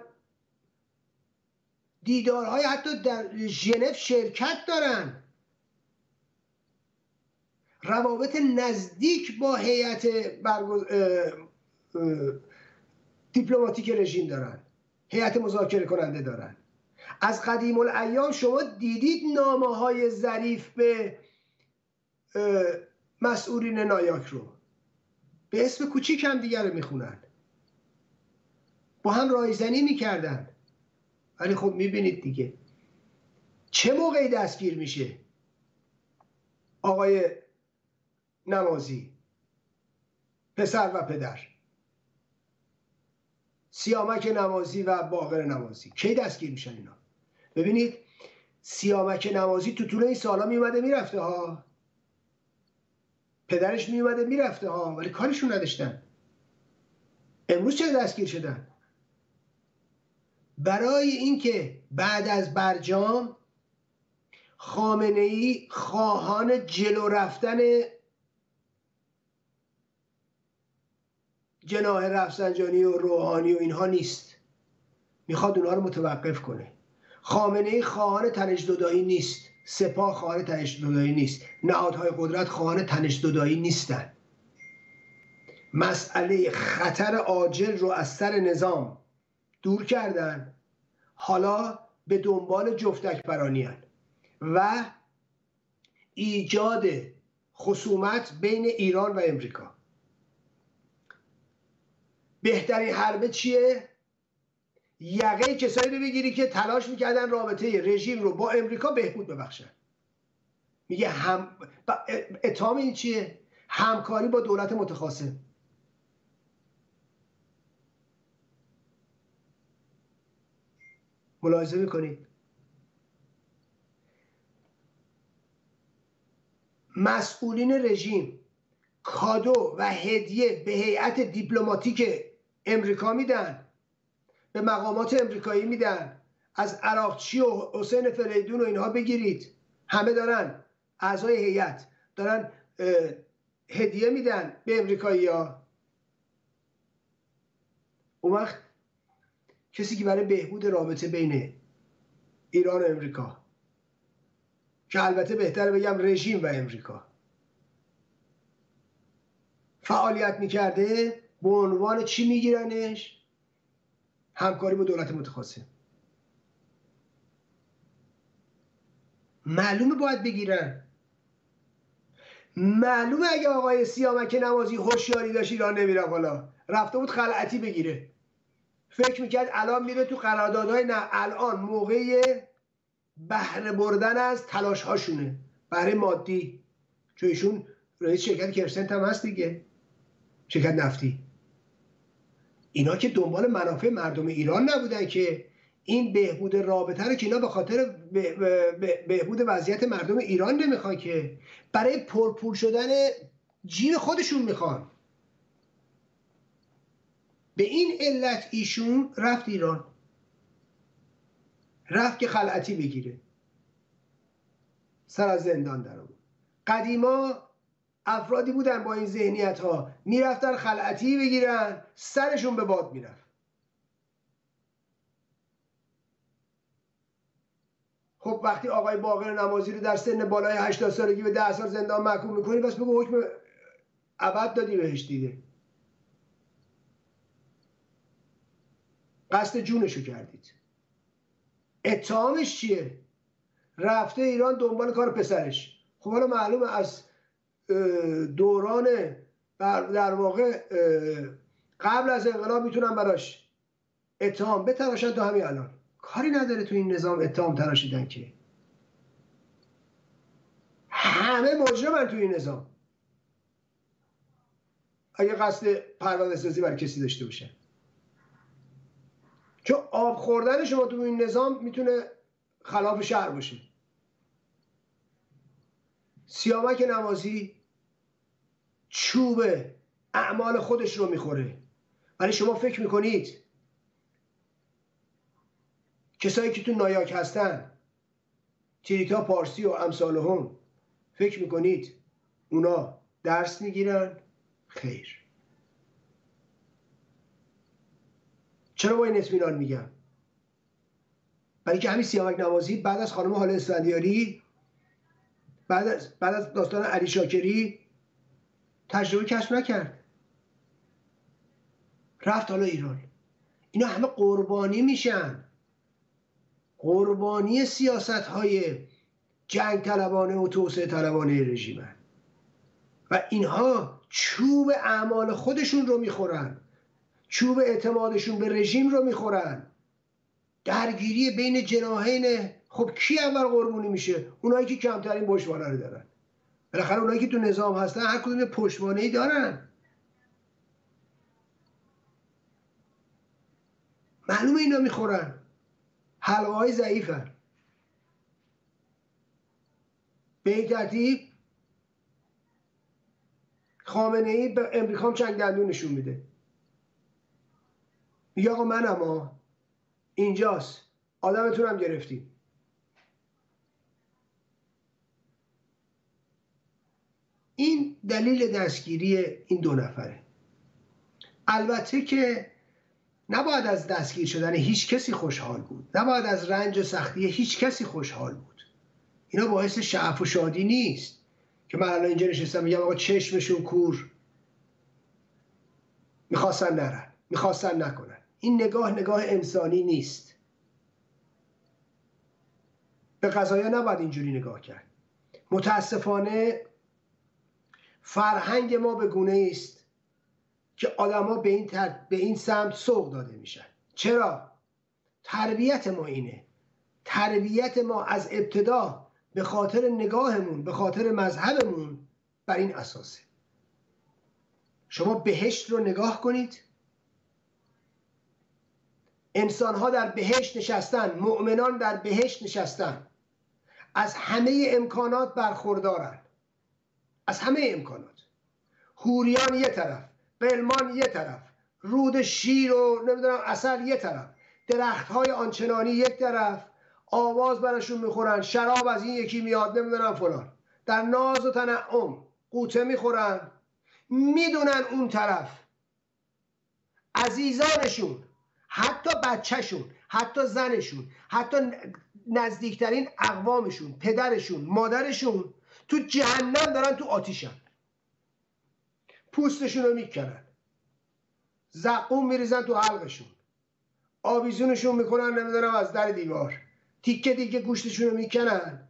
دیدارهای حتی در ژنو شرکت دارن، روابط نزدیک با هیئت برگز... دیپلماتیک رژیم دارن، هیئت مذاکره کننده دارن. از قدیم الایام شما دیدید نامه های ظریف به مسئولین نایاک رو به اسم کوچیک هم دیگر رو میخونن، با هم رایزنی میکردن. ولی خب میبینید دیگه چه موقعی دستگیر میشه آقای نمازی، پسر و پدر، سیامک نمازی و باقر نمازی، کی دستگیر میشن اینا؟ ببینید سیامک نمازی تو طول این سالا میومده میرفته ها، پدرش میومده میرفته ها، ولی کارشون نداشتن. امروز چرا دستگیر شدن؟ برای اینکه بعد از برجام خامنه‌ای خواهان جلو رفتن جناح رفسنجانی و روحانی و اینها نیست، میخواد اونها رو متوقف کنه. خامنه‌ای خواهان تنش‌زدایی نیست، سپاه خواهان تنش‌زدایی نیست، نهادهای قدرت خواهان تنش‌زدایی نیستن. مسئله خطر عاجل رو از سر نظام دور کردن، حالا به دنبال جفتک پرانی هن و ایجاد خصومت بین ایران و امریکا. بهترین حربه چیه؟ یقه کسایی رو بگیری که تلاش میکردن رابطه رژیم رو با امریکا بهبود ببخشن. میگه هم اتهام این چیه؟ همکاری با دولت متخاصم. ملاحظه میکنید مسئولین رژیم کادو و هدیه به هیئت دیپلماتیک امریکا میدن، به مقامات امریکایی میدن. از عراقچی و حسین فریدون و اینها بگیرید، همه دارن اعضای هیئت دارن هدیه میدن به امریکایی ها. اون وقت کسی که برای بهبود رابطه بین ایران و امریکا، که البته بهتره بگم رژیم و امریکا، فعالیت میکرده، به عنوان چی میگیرنش؟ همکاری با دولت متخاصم. معلومه باید بگیرن. معلومه اگه آقای سیامک نمازی هوشیاری داشت ایران نمیره بالا، رفته بود خلعتی بگیره. فکر میکرد الان میره تو قراردادهای. نه، الان موقع بهره بردن از تلاش هاشونه، بهره مادی. چون ایشون رئیس شرکت کرسنت هم هست دیگه، شرکت نفتی. اینا که دنبال منافع مردم ایران نبودن که این بهبود رابطه رو، که اینا به خاطر به به بهبود وضعیت مردم ایران نمیخوان، که برای پرپول شدن جیب خودشون میخوان. به این علت ایشون رفت ایران، رفت که خلعتی بگیره، سر از زندان در آورد. قدیما افرادی بودن با این ذهنیت ها میرفتن خلعتی بگیرن، سرشون به باد میرفت. خب وقتی آقای باقر نمازی رو در سن بالای هشتاد سالگی به ده سال زندان محکوم میکنی، بس بگو حکم ابد دادی بهش دیگه، قصد جونشو کردید. اتهامش چیه؟ رفته ایران دنبال کار پسرش. خب حالا معلومه از دوران در واقع قبل از انقلاب میتونن براش اتهام بتراشن تا همین الان. کاری نداره تو این نظام اتهام تراشیدن، که همه مجرمن تو این نظام اگه قصد پرونده سازی برای کسی داشته باشه. چون آب خوردن شما تو این نظام میتونه خلاف شرع باشه. سیامک نمازی چوب اعمال خودش رو میخوره. ولی شما فکر میکنید کسایی که تو نایاک هستن، تریتا پارسی و امثال هم، فکر میکنید اونا درس میگیرن؟ خیر. چرا با این اطمینان میگم؟ برای که همین سیامک نوازی بعد از خانم هاله اسفندیاری، بعد از, بعد از داستان علی شاکری تجربه کسب نکرد، رفت حالا ایران. اینا همه قربانی میشن، قربانی سیاست های جنگ طلبانه و توسعه طلبانه رژیمن و اینها چوب اعمال خودشون رو میخورن، چوب اعتمادشون به رژیم رو میخورن. درگیری بین جناحین، خب کی اول قربانی میشه؟ اونایی که کمترین پشتوانه رو دارن. بالاخره اونایی که تو نظام هستن هر کدوم یه پشتوانه‌ای دارن. معلومه اینا میخورن، حلواهای ضعیفن. به این ترتیب خامنه‌ای به امریکا هم چنگ دندون نشون میده، میگه آقا من اما اینجاست، آدمتون هم گرفتیم. این دلیل دستگیری این دو نفره. البته که نباید از دستگیر شدن هیچ کسی خوشحال بود، نباید از رنج و سختی هیچ کسی خوشحال بود. اینا باعث شعف و شادی نیست که من الان اینجا نشستم میگم آقا چشمشون کور، میخواستن نرن، میخواستن نکنن. این نگاه نگاه انسانی نیست. به قضایا نباید اینجوری نگاه کرد. متاسفانه فرهنگ ما به گونه است که آدما به این تر... به این سمت سوق داده میشن. چرا؟ تربیت ما اینه. تربیت ما از ابتدا به خاطر نگاهمون، به خاطر مذهبمون بر این اساسه. شما بهشت رو نگاه کنید، انسان‌ها در بهشت نشستن، مؤمنان در بهشت نشستن، از همه امکانات برخوردارن، از همه امکانات. حوریان یه طرف، غلمان یه طرف، رود شیر و نمیدونم عسل یه طرف، درخت‌های آنچنانی یک طرف، آواز براشون میخورن، شراب از این یکی میاد نمیدونم فلان، در ناز و تنعم قوطه میخورن. میدونن اون طرف عزیزانشون، حتی بچهشون، حتی زنشون، حتی نزدیکترین اقوامشون، پدرشون، مادرشون تو جهنم دارن، تو آتیشن، پوستشون رو میکنن، زقوم میریزن تو حلقشون، آویزونشون میکنن نمیدونم از در دیوار، تیکه تیکه گوشتشون رو میکنن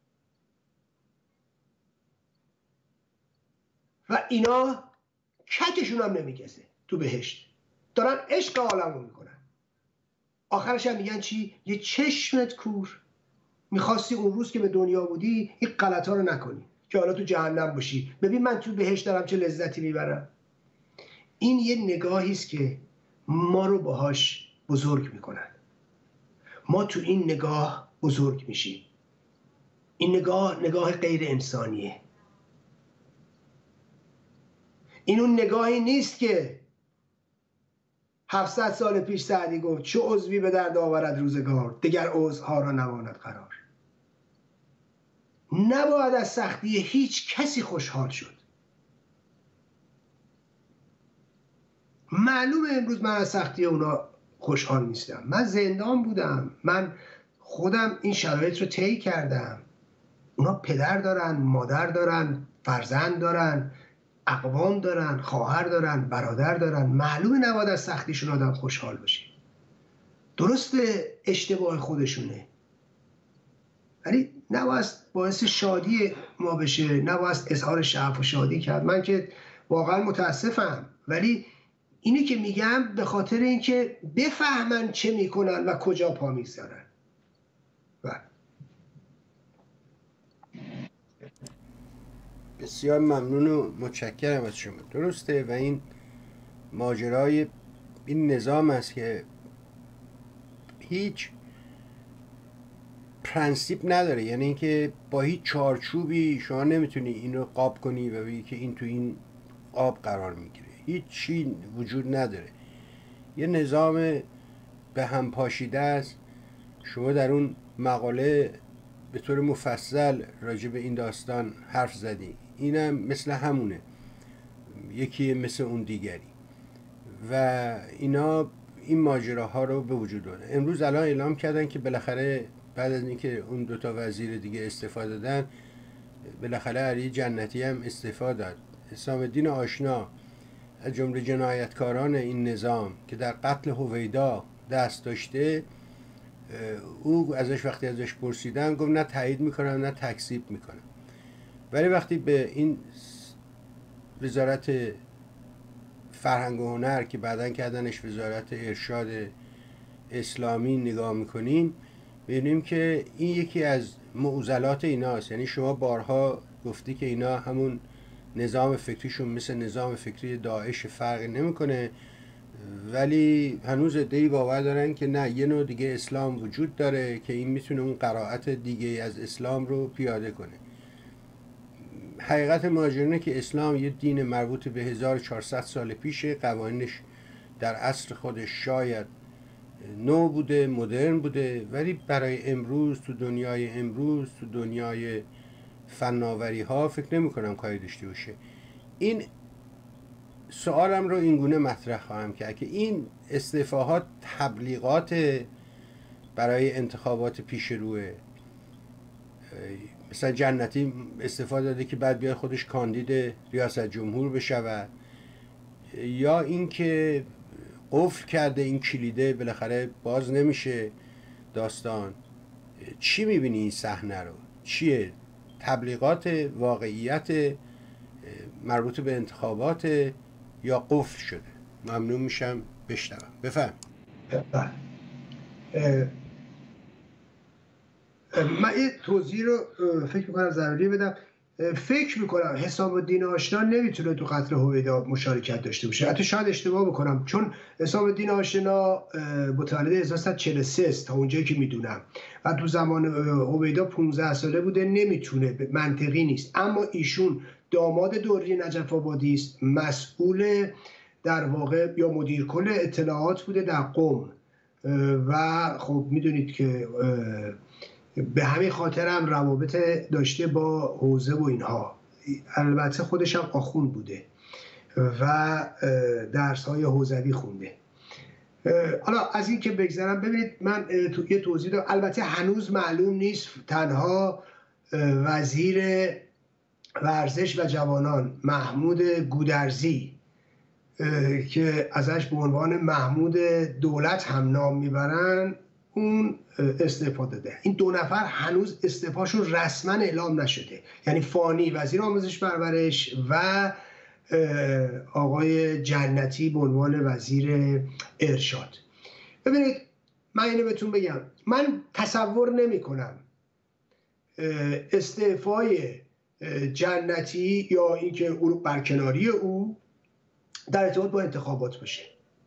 و اینا ککشون هم نمیکسه تو بهشت، دارن عشق عالمو میکنن. آخرش هم میگن چی؟ یه چشمت کور، میخواستی اون روز که به دنیا بودی این غلطا رو نکنی که حالا تو جهنم باشی، ببین من تو بهشت دارم چه لذتی میبرم. این یه نگاهی است که ما رو باهاش بزرگ میکنن. ما تو این نگاه بزرگ میشیم. این نگاه نگاه غیر انسانیه. این اون نگاهی نیست که هفتصد سال پیش سعدی گفت چه عضوی به درد آورد روزگار، دگر عضوها را نماند قرار. نباید از سختی هیچ کسی خوشحال شد. معلومه امروز من از سختی اونا خوشحال نیستم. من زندان بودم، من خودم این شرایط رو طی کردم. اونا پدر دارن، مادر دارن، فرزند دارن، اقوام دارن، خواهر دارن، برادر دارن. معلومه نباید از سختیشون آدم خوشحال باشه. درسته اشتباه خودشونه، ولی نباید باعث شادی ما بشه، نباید اظهار شعف و شادی کرد. من که واقعا متاسفم، ولی اینی که میگم به خاطر اینکه بفهمن چه میکنن و کجا پا میذارن. بسیار ممنون و متشکرم از شما. درسته، و این ماجرای این نظام است که هیچ پرنسیپ نداره، یعنی اینکه با هیچ چارچوبی شما نمیتونی این رو قاب کنی و بگی که این تو این قاب قرار میگیره. هیچ چی وجود نداره. یه نظام به هم پاشیده است. شما در اون مقاله به طور مفصل راجع به این داستان حرف زدی. اینم مثل همونه، یکی مثل اون دیگری، و اینا این ماجراها رو به وجود آورد. امروز الان اعلام کردن که بالاخره بعد از اینکه اون دوتا وزیر دیگه استعفا دادن، بالاخره علی جنتی هم استعفا داد. حسام الدین آشنا از جمله جنایتکاران این نظام که در قتل هویدا دست داشته، او ازش وقتی ازش پرسیدن گفت نه تایید میکنم نه تکذیب میکنم. ولی وقتی به این وزارت فرهنگ و هنر که بعداً کردنش وزارت ارشاد اسلامی نگاه میکنیم، ببینیم که این یکی از معضلات ایناست. یعنی شما بارها گفتی که اینا همون نظام فکریشون مثل نظام فکری داعش فرقی نمیکنه، ولی هنوز عده‌ای باور دارن که نه، یه نوع دیگه اسلام وجود داره که این میتونه اون قرائت دیگه از اسلام رو پیاده کنه. حقیقت ماجرا اینه که اسلام یه دین مربوط به هزار و چهارصد سال پیشه، قوانینش در عصر خودش شاید نو بوده، مدرن بوده، ولی برای امروز تو دنیای امروز تو دنیای فناوری ها فکر نمی کنم کاری داشته باشه. این سوالم رو اینگونه مطرح خواهم کرد که این استعفاها تبلیغات برای انتخابات پیش روه. مثلا جنتی استفاده داده که بعد بیاد خودش کاندید ریاست جمهور بشود، یا اینکه قفل کرده این کلیده بالاخره باز نمیشه داستان. چی میبینی این صحنه رو؟ چیه؟ تبلیغات واقعیت مربوط به انتخابات یا قفل شده؟ ممنون میشم بشنوم. بفهم. من یه توضیح رو فکر میکنم ضروری بدم. فکر میکنم حسام الدین آشنا نمیتونه تو قتل هویدا مشارکت داشته باشه. حتی شاید اشتباه بکنم، چون حسام الدین آشنا متولد هزار و سیصد و چهل و سه است تا اونجایی که میدونم، و تو زمان هویدا پانزده ساله بوده. نمیتونه، منطقی نیست. اما ایشون داماد دوری نجف آبادی است، مسئول در واقع یا مدیر کل اطلاعات بوده در قم، و خب میدونید که به همین خاطر هم روابط داشته با حوزه و اینها. البته خودش هم آخوند بوده و درس های حوزوی خونده. حالا از این که بگذرم، ببینید من تو یه توضیح دارم. البته هنوز معلوم نیست، تنها وزیر ورزش و جوانان محمود گودرزی که ازش به عنوان محمود دولت هم نام میبرن، اون استعفا داده. این دو نفر هنوز استعفاشون رسما اعلام نشده، یعنی فانی وزیر آموزش پرورش و آقای جنتی به عنوان وزیر ارشاد. ببینید من اینو بهتون بگم، من تصور نمی کنم استعفای جنتی یا اینکه او برکناری او در ارتباط با انتخابات باشه.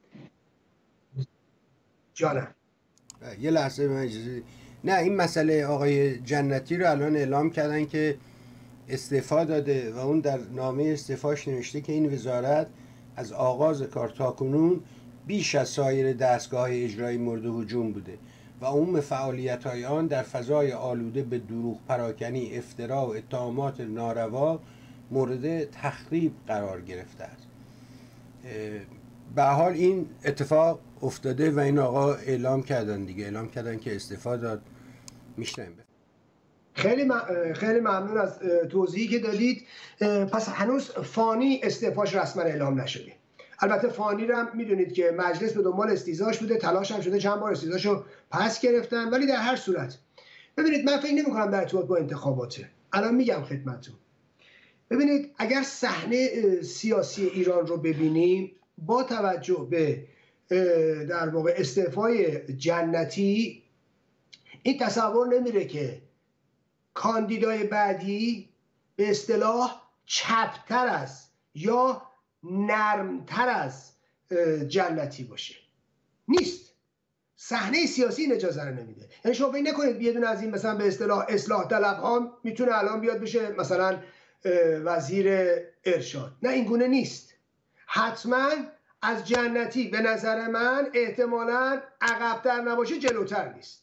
جانم یه لحظه من اجازه. نه، این مسئله آقای جنتی رو الان اعلام کردن که استعفا داده و اون در نامه استعفاش نوشته که این وزارت از آغاز کار تاکنون بیش از سایر دستگاه‌های اجرایی مورد هجوم بوده و عموم فعالیت‌های آن در فضای آلوده به دروغ پراکنی، افترا و اتهامات ناروا مورد تخریب قرار گرفته است. به حال این اتفاق افتاده و این آقا اعلام کردن دیگه، اعلام کردن که استعفا داد. میشنیم. خیلی خیلی ممنون از توضیحی که دادید. پس هنوز فانی استعفاش رسما اعلام نشده. البته فانی رو هم میدونید که مجلس به دنبال استیضاحش بوده، تلاش هم شده، چند بار استیضاحشو پس گرفتن، ولی در هر صورت ببینید من فکر نمی‌کنم در ارتباط با انتخاباته. الان میگم خدمتتون. ببینید اگر صحنه سیاسی ایران رو ببینیم، با توجه به در واقع استعفای جنتی، این تصور نمیره که کاندیدای بعدی به اصطلاح چپتر است یا نرمتر از جنتی باشه. نیست. صحنه سیاسی این اجازه رو نمیده. یعنی شما فکر نکنید یه دونه از این مثلا به اصطلاح اصلاح طلب ها میتونه الان بیاد بشه مثلا وزیر ارشاد. نه، این گونه نیست. حتما از جنتی به نظر من احتمالاً عقب‌تر نباشه، جلوتر نیست.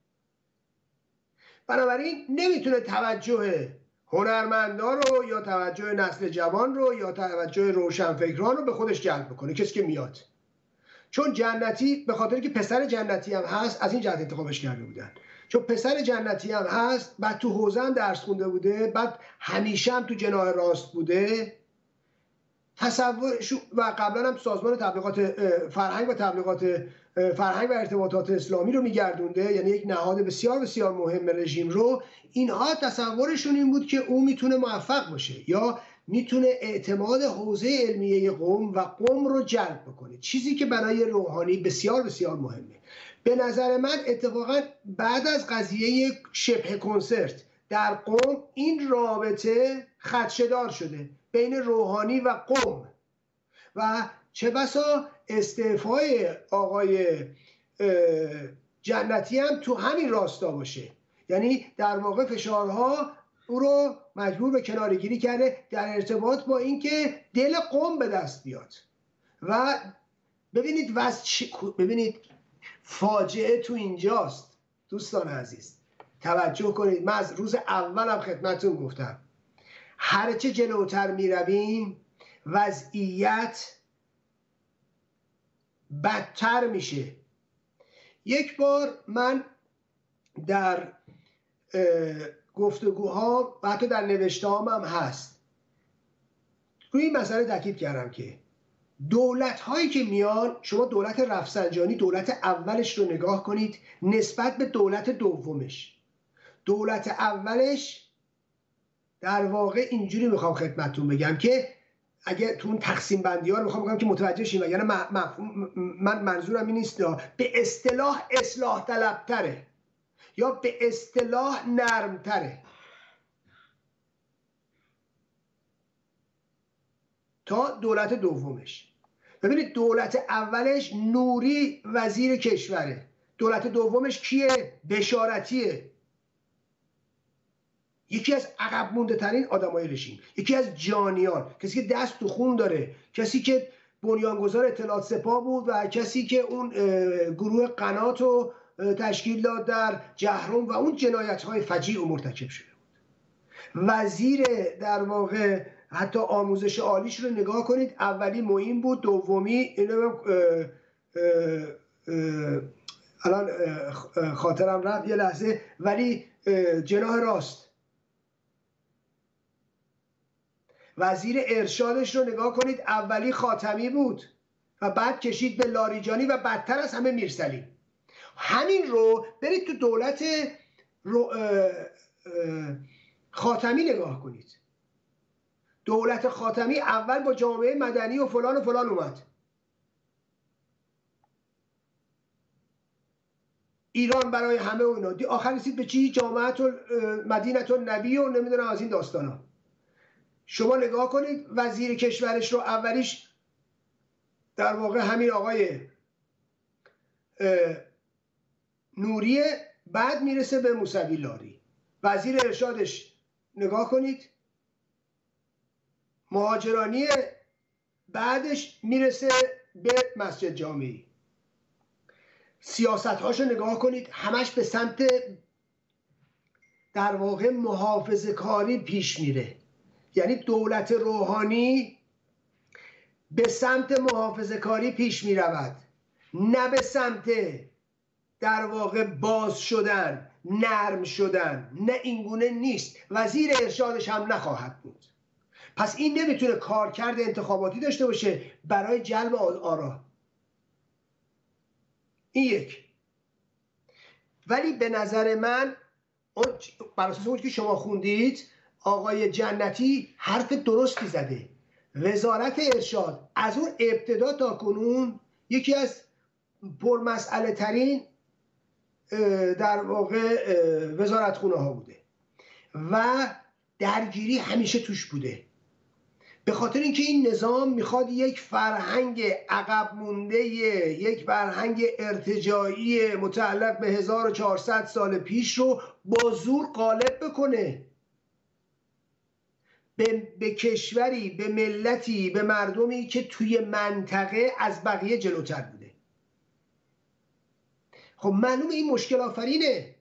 بنابراین نمیتونه توجه هنرمندان رو یا توجه نسل جوان رو یا توجه روشنفکران رو به خودش جلب بکنه، کسی که میاد. چون جنتی به خاطر که پسر جنتی هم هست از این جهت انتخابش کرده بودن، چون پسر جنتی هم هست، بعد تو حوزه هم درس خونده بوده، بعد همیشه هم تو جناح راست بوده، تصور و قبلا هم سازمان تبلیغات فرهنگ و تبلیغات فرهنگ و ارتباطات اسلامی رو میگردونده، یعنی یک نهاد بسیار بسیار مهم رژیم رو. اینها تصورشون این بود که او میتونه موفق باشه یا میتونه اعتماد حوزه علمیه قم و قم رو جلب بکنه، چیزی که برای روحانی بسیار بسیار مهمه. به نظر من اتفاقا بعد از قضیه شبه کنسرت در قم این رابطه خدشه‌دار شده بین روحانی و قم و چه بسا استعفای آقای جنتی هم تو همین راستا باشه، یعنی در واقع فشارها او رو مجبور به کناره‌گیری کرده در ارتباط با اینکه دل قم به دست بیاد. و ببینید واسه ببینید فاجعه تو اینجاست دوستان عزیز، توجه کنید. من از روز اولم خدمتتون گفتم هرچه جلوتر می رویم وضعیت بدتر میشه. یک بار من در گفتگوها و حتی در نوشته‌هام هم هست روی این مسئله تاکید کردم که دولت هایی که میان، شما دولت رفسنجانی دولت اولش رو نگاه کنید نسبت به دولت دومش. دولت اولش در واقع اینجوری میخوام خدمتتون بگم که اگه تو اون تقسیم بندی ها رو میخوام بگم که متوجه شیم، یعنی من منظورم این نیست، به اصطلاح اصلاح طلبتره یا به اصطلاح نرمتره تا دولت دومش. ببینید دولت اولش نوری وزیر کشوره، دولت دومش کیه؟ بشارتیه، یکی از عقب مونده ترین آدمای رژیم، یکی از جانیان، کسی که دست تو خون داره، کسی که بنیانگذار اطلاعات سپاه بود و کسی که اون گروه قنات رو تشکیل داد در جهرم و اون جنایت‌های فجیع مرتکب شده بود. وزیر در واقع حتی آموزش عالیش رو نگاه کنید، اولی معین بود، دومی اینو الان خاطرم رفت یه لحظه، ولی جناح راست. وزیر ارشادش رو نگاه کنید، اولی خاتمی بود و بعد کشید به لاریجانی و بدتر از همه میرسلیم. همین رو برید تو دولت رو خاتمی نگاه کنید. دولت خاتمی اول با جامعه مدنی و فلان و فلان اومد، ایران برای همه و اینا، آخر رسید به چی؟ جامعه مدینه النبی و نمیدونم از این داستانا. شما نگاه کنید وزیر کشورش رو اولیش در واقع همین آقای نوریه، بعد میرسه به موسوی لاری. وزیر ارشادش نگاه کنید مهاجرانی، بعدش میرسه به مسجد جامعی. سیاست هاشو نگاه کنید همش به سمت در واقع محافظه کاری پیش میره، یعنی دولت روحانی به سمت محافظه کاری پیش می رود، نه به سمت در واقع باز شدن، نرم شدن. نه، اینگونه نیست. وزیر ارشادش هم نخواهد بود. پس این نمیتونه کارکرد انتخاباتی داشته باشه برای جلب آرا. این یک. ولی به نظر من بر اساس اون که شما خوندید آقای جنتی حرف درستی زده. وزارت ارشاد از اون ابتدا تا کنون یکی از پرمسئله ترین در واقع وزارتخونه ها بوده و درگیری همیشه توش بوده، به خاطر اینکه این نظام میخواد یک فرهنگ عقب مونده، یک فرهنگ ارتجاعی متعلق به هزار و چهارصد سال پیش رو با زور غالب بکنه به،, به کشوری، به ملتی، به مردمی که توی منطقه از بقیه جلوتر بوده. خب معلومه این مشکل آفرینه.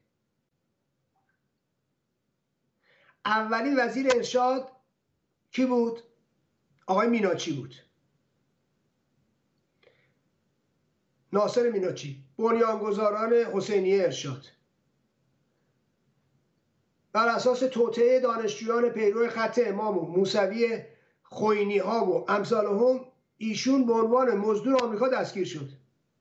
اولی وزیر ارشاد کی بود؟ آقای میناچی بود. ناصر میناچی، بنیانگذاران حسینیه ارشاد، بر اساس توطئه دانشجویان پیرو خط امام و موسوی خوئینی ها و امثالهم ایشون به عنوان مزدور آمریکا دستگیر شد.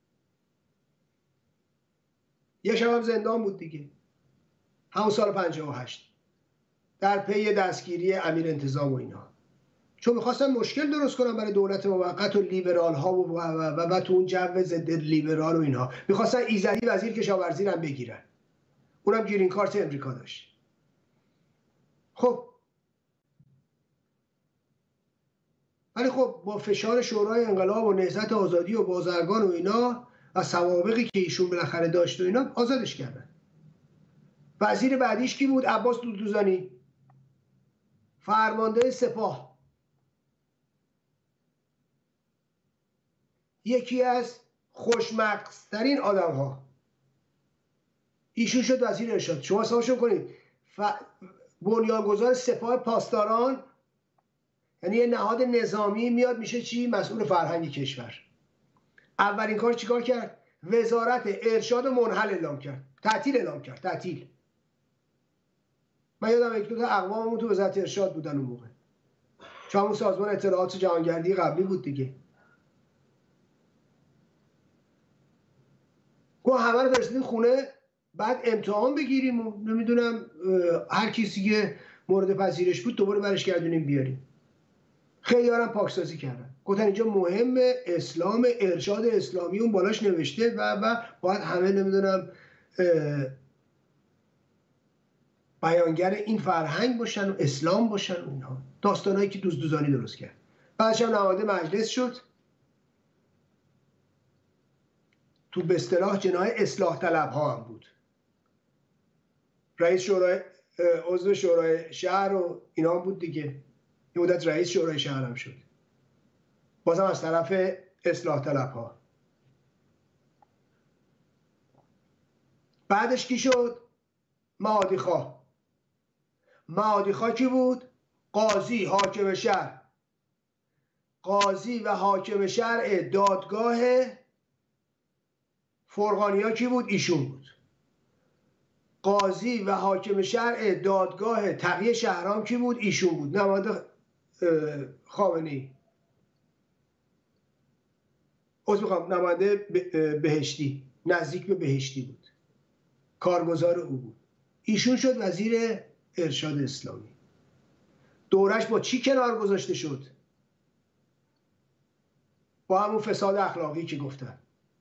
یه شب زندان بود دیگه، همون سال پنجاه و هشت، در پی دستگیری امیر انتظام و اینا، چون میخواستن مشکل درست کنن برای دولت موقت و لیبرال ها و و و, و تو اون جو ضد لیبرال و اینها میخواستن ایزدی وزیر کشاورزی رو بگیرن، اونم گرین کارت امریکا داشت. خب ولی خب با فشار شورای انقلاب و نهضت آزادی و بازرگان و اینا و سوابقی که ایشون بالاخره داشت و اینا آزادش کردن. وزیر بعدیش کی بود؟ عباس دودوزانی، فرمانده سپاه، یکی از خوشمغزترین آدم ها. ایشون شد وزیر ارشاد. شما حسابشو کنید، ف... بنیانگذار سپاه پاسداران، یعنی یه نهاد نظامی میاد میشه چی؟ مسئول فرهنگ کشور. اولین کار چیکار کرد؟ وزارت ارشاد و منحل اعلام کرد، تعطیل اعلام کرد، تعطیل. من یادم یک دو تا اقواممون تو وزارت ارشاد بودن اون موقع، چون همون سازمان اطلاعات جهانگردی قبلی بود دیگه. گفت همه رو برسیدیم خونه، بعد امتحان بگیریم و نمیدونم هر کسی که مورد پذیرش بود دوباره برش گردونیم بیاریم. خیلی هارم پاکسازی کردن، گفتن اینجا مهمه، اسلام، ارشاد اسلامی اون بالاش نوشته و و باید همه نمیدونم بیانگر این فرهنگ باشن و اسلام باشن و اینها داستانهایی که دوز دوزانی درست کرد. بعدش هم نماینده مجلس شد، تو به اصطلاح جناح اصلاح طلب ها هم بود، رئیس شورای عضو شورای شهر و اینا هم بود دیگه، یه مدت رئیس شورای شهر هم شد، بازم از طرف اصلاح طلب ها. بعدش کی شد؟ معادی خواه. معادی خواه کی بود؟ قاضی حاکم شهر، قاضی و حاکم شرع دادگاه فرغانیا کی بود؟ ایشون بود. قاضی و حاکم شرع دادگاه تقیه شهرام کی بود؟ ایشون بود، نماینده خامنه‌ای. عذر میخوام، نماینده بهشتی، نزدیک به بهشتی بود، کارگزار او بود. ایشون شد وزیر ارشاد اسلامی. دورش با چی کنار گذاشته شد؟ با همون فساد اخلاقی که گفتن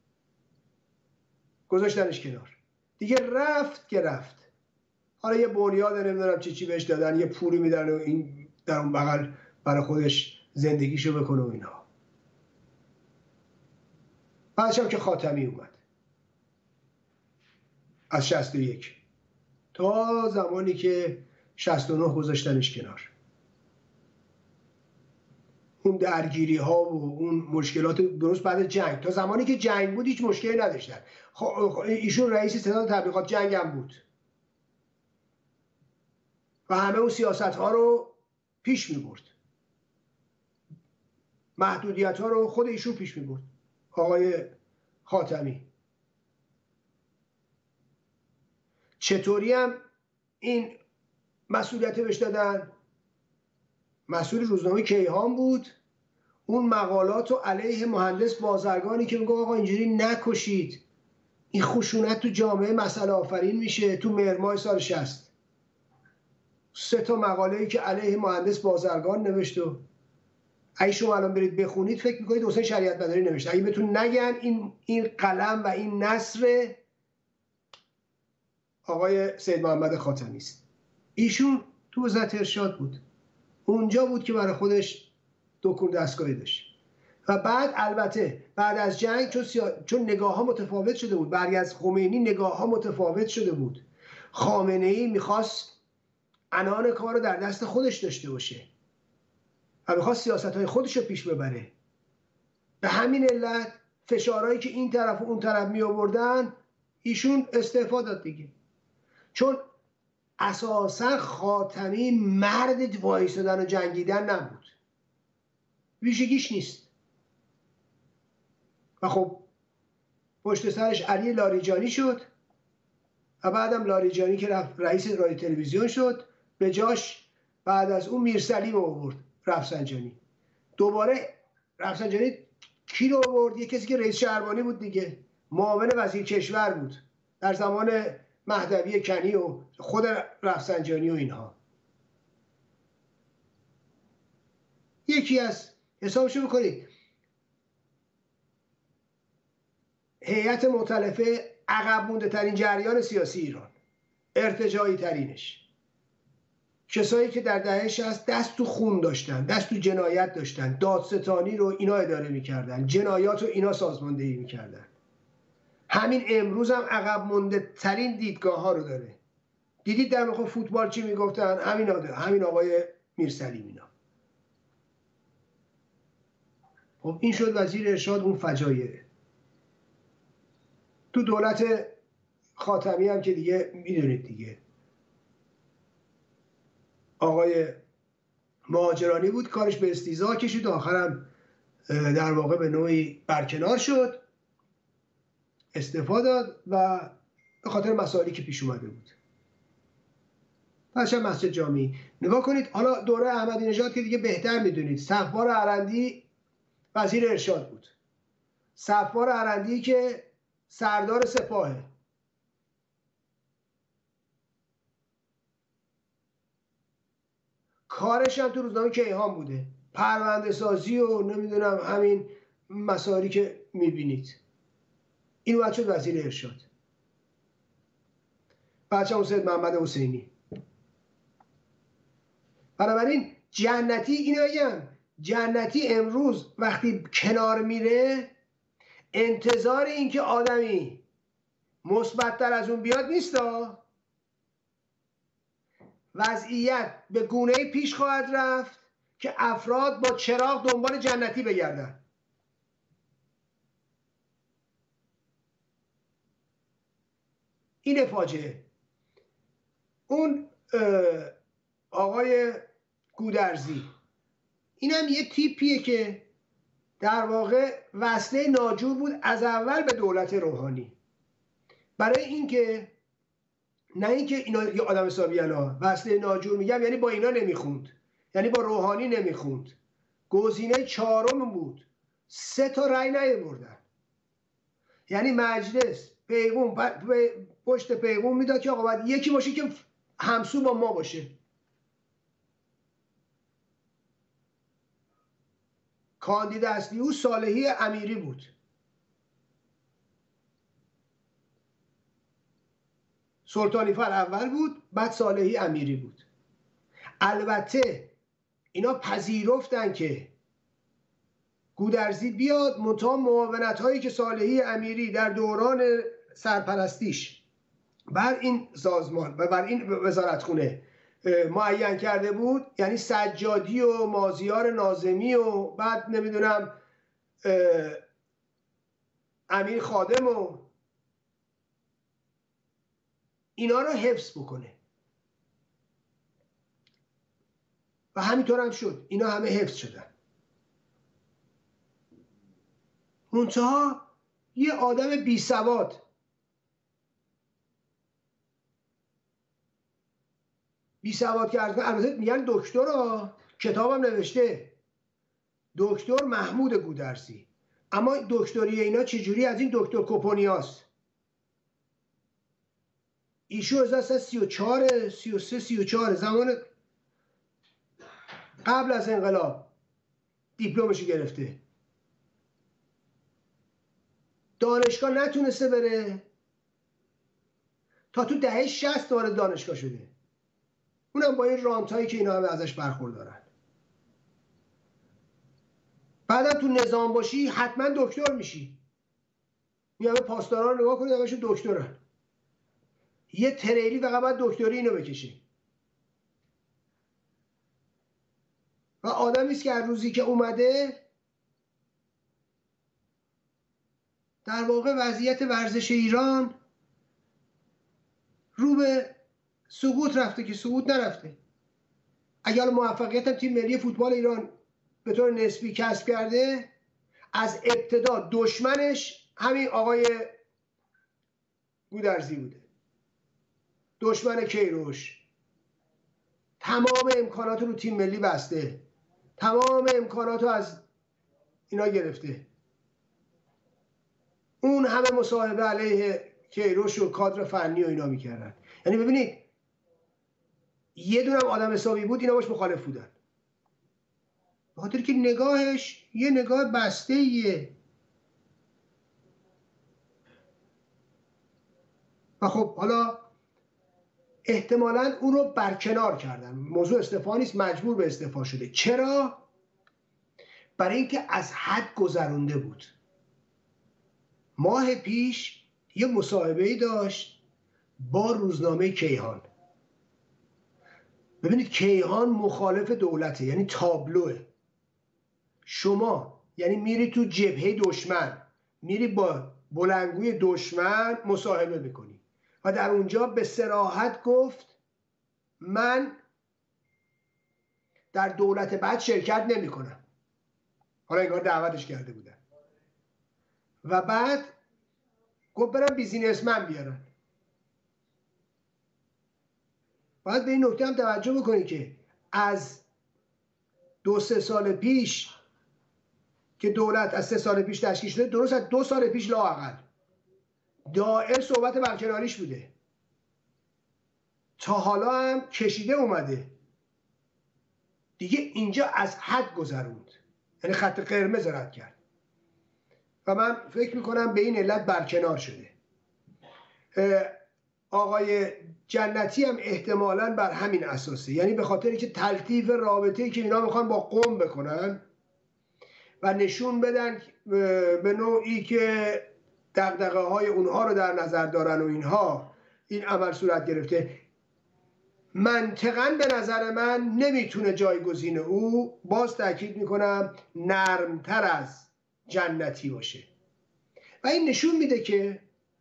گذاشتنش کنار دیگه. رفت که رفت. حالا یه بنیاد نمیدونم چی چی بهش دادن، یه پولی میدن و این در اون بغل برای خودش زندگیشو بکنه و اینا. بعدش هم که خاتمی اومد از شصت و یک تا زمانی که شصت و نه گذاشتنش کنار. اون درگیری ها و اون مشکلات درست بعد جنگ، تا زمانی که جنگ بود هیچ مشکلی نداشتن. ایشون رئیس ستاد تبلیغات جنگ هم بود و همه اون سیاست ها رو پیش می برد، محدودیت ها رو خود ایشون پیش می برد، آقای خاتمی. چطوری هم این مسئولیت بهش دادن؟ مسئول روزنامه کیهان بود. اون مقالات رو علیه مهندس بازرگانی که میگه آقا اینجوری نکشید، این خشونت تو جامعه مسئله آفرین میشه، تو مهر ماه سال شصت سه تا مقاله‌ای که علیه مهندس بازرگان نوشت و اگه شما الان برید بخونید فکر میکنید حسین شریعت مداری نوشته. اگه بهتون نگن این این قلم و این نثر آقای سید محمد خاتمی است. ایشون تو وزارت ارشاد بود، اونجا بود که برای خودش دکون دستگاهی داشت. و بعد البته بعد از جنگ چون, سیا... چون نگاه ها متفاوت شده بود، برگه از خمینی نگاه ها متفاوت شده بود، خامنه ای میخواست عنان کار رو در دست خودش داشته باشه و میخواست سیاست های خودش رو پیش ببره. به همین علت فشارهایی که این طرف و اون طرف می آوردن ایشون استعفا داد دیگه، چون اساسا خاتمی مرد وایسادن و جنگیدن نبود، ویژگیش نیست. و خب پشت سرش علی لاریجانی شد و بعدم لاریجانی که رفت رئیس رادیو تلویزیون شد، به جاش بعد از اون میرسلیم آورد رفسنجانی. دوباره رفسنجانی کی رو آورد؟ یه کسی که رئیس شهربانی بود دیگه، معاون وزیر کشور بود در زمان مهدوی کنی و خود رفسنجانی و اینها. یکی از حسابشو بکنید هیئت مؤتلفه عقب مونده ترین جریان سیاسی ایران، ارتجاعی ترینش، کسایی که در دهه شصت دست تو خون داشتن، دست تو جنایت داشتن، دادستانی رو اینا اداره میکردن، جنایات رو اینا سازماندهی میکردن. همین امروز هم عقب مونده ترین دیدگاه ها رو داره. دیدید در مورد فوتبال چی میگفتن؟ همین آده. همین آقای میرسلیم اینا. خب این شد وزیر ارشاد اون فجایع. تو دولت خاتمی هم که دیگه میدونید دیگه، آقای مهاجرانی بود، کارش به استیضاح کشید، آخرم در واقع به نوعی برکنار شد، استعفا داد و به خاطر مسائلی که پیش اومده بود. بعدش مسجد جامعی نگاه کنید. حالا دوره احمدی نژاد که دیگه بهتر میدونید، صفوار ارندی وزیر ارشاد بود. صفوار ارندی که سردار سپاهه. کارش هم تو روزنامه کیهان بوده، پرونده سازی و نمیدونم همین مسائلی که میبینید. این وقت شد وزیر ارشاد. بچه سید محمد حسینی. بنابراین جنتی، اینو بگم، جنتی امروز وقتی کنار میره انتظار این که آدمی مثبت‌تر از اون بیاد نیستا. وضعیت به گونه‌ای پیش خواهد رفت که افراد با چراغ دنبال جنتی بگردن. این فاجعه. اون آقای گودرزی، اینم یه تیپیه که در واقع وصله ناجور بود از اول به دولت روحانی. برای اینکه نه اینکه اینا یه آدم حسابی انا وصله ناجور میگم یعنی با اینا نمیخوند، یعنی با روحانی نمیخوند، گزینه چهارم بود، سه تا رأی نیاوردن. یعنی مجلس پیغام پشت پیغام میداد که آقا باید یکی باشه که همسو با ما باشه. کاندید اصلی او صالحی امیری بود. سلطانی فر اول بود، بعد صالحی امیری بود. البته اینا پذیرفتن که گودرزی بیاد، منتها معاونت هایی که صالحی امیری در دوران سرپرستیش بر این سازمان و بر این وزارتخونه معین کرده بود، یعنی سجادی و مازیار ناظمی و بعد نمیدونم امیر خادم و اینا رو حفظ بکنه و همینطور هم شد. اینا همه حفظ شدن. منتها یه آدم بی سواد بی سواد که البته میگن دکتر ها، کتابم نوشته دکتر محمود گودرزی، اما دکتری اینا چجوری؟ از این دکتر کوپونیاس. ایشو از سی و چهار سی و سه سی و چهار زمان قبل از انقلاب دیپلمشو گرفته، دانشگاه نتونسته بره تا تو دهه شصت وارد دانشگاه شده، اونم با این رانتایی که اینا همه ازش برخوردارن. بعدم تو نظام باشی حتما دکتر میشی. این همه پاسداران رو نگاه کنید همشون دکترن. یه تریلی فقط باید دکتری اینو بکشه. و آدمی است که هر روزی که اومده در واقع وضعیت ورزش ایران رو به سقوط رفته که سقوط نرفته. اگر موفقیت هم تیم ملی فوتبال ایران به طور نسبی کسب کرده، از ابتدا دشمنش همین آقای گودرزی بوده، دشمن کیروش، تمام امکانات رو تیم ملی بسته، تمام امکانات رو از اینا گرفته، اون همه مصاحبه علیه کیروش و کادر فنی و اینا میکردن. یعنی ببینید یه دونم آدم حسابی بود اینا باش مخالف بودن، به خاطر که نگاهش یه نگاه بسته ایه. و خب حالا احتمالاً اون رو برکنار کردن، موضوع استعفا نیست، مجبور به استعفا شده. چرا؟ برای اینکه از حد گذرونده بود. ماه پیش یه مصاحبه‌ای داشت با روزنامه کیهان. ببینید کیهان مخالف دولته، یعنی تابلوه. شما یعنی میری تو جبهه دشمن، میری با بلندگوی دشمن مصاحبه میکنی و در اونجا به صراحت گفت من در دولت بعد شرکت نمی کنم. حالا انگار دعوتش کرده بودن و بعد گفت برم بیزینسمن بیارن. باید به این نکته هم توجه بکنی که از دو سه سال پیش که دولت از سه سال پیش تشکیل شده، درست از دو سال پیش لااقل دائم صحبت برکناریش بوده، تا حالا هم کشیده اومده دیگه. اینجا از حد گذروند، یعنی خط قرمز رد کرد و من فکر میکنم به این علت برکنار شده. آقای جنتی هم احتمالاً بر همین اساسه، یعنی به خاطری که تلطیف رابطه‌ای که اینا میخوان با قم بکنن و نشون بدن به نوعی که دغدغه های اونها رو در نظر دارن و اینها، این عمل صورت گرفته. منطقاً به نظر من نمیتونه جایگزین او، باز تاکید میکنم، نرمتر از جنتی باشه. و این نشون میده که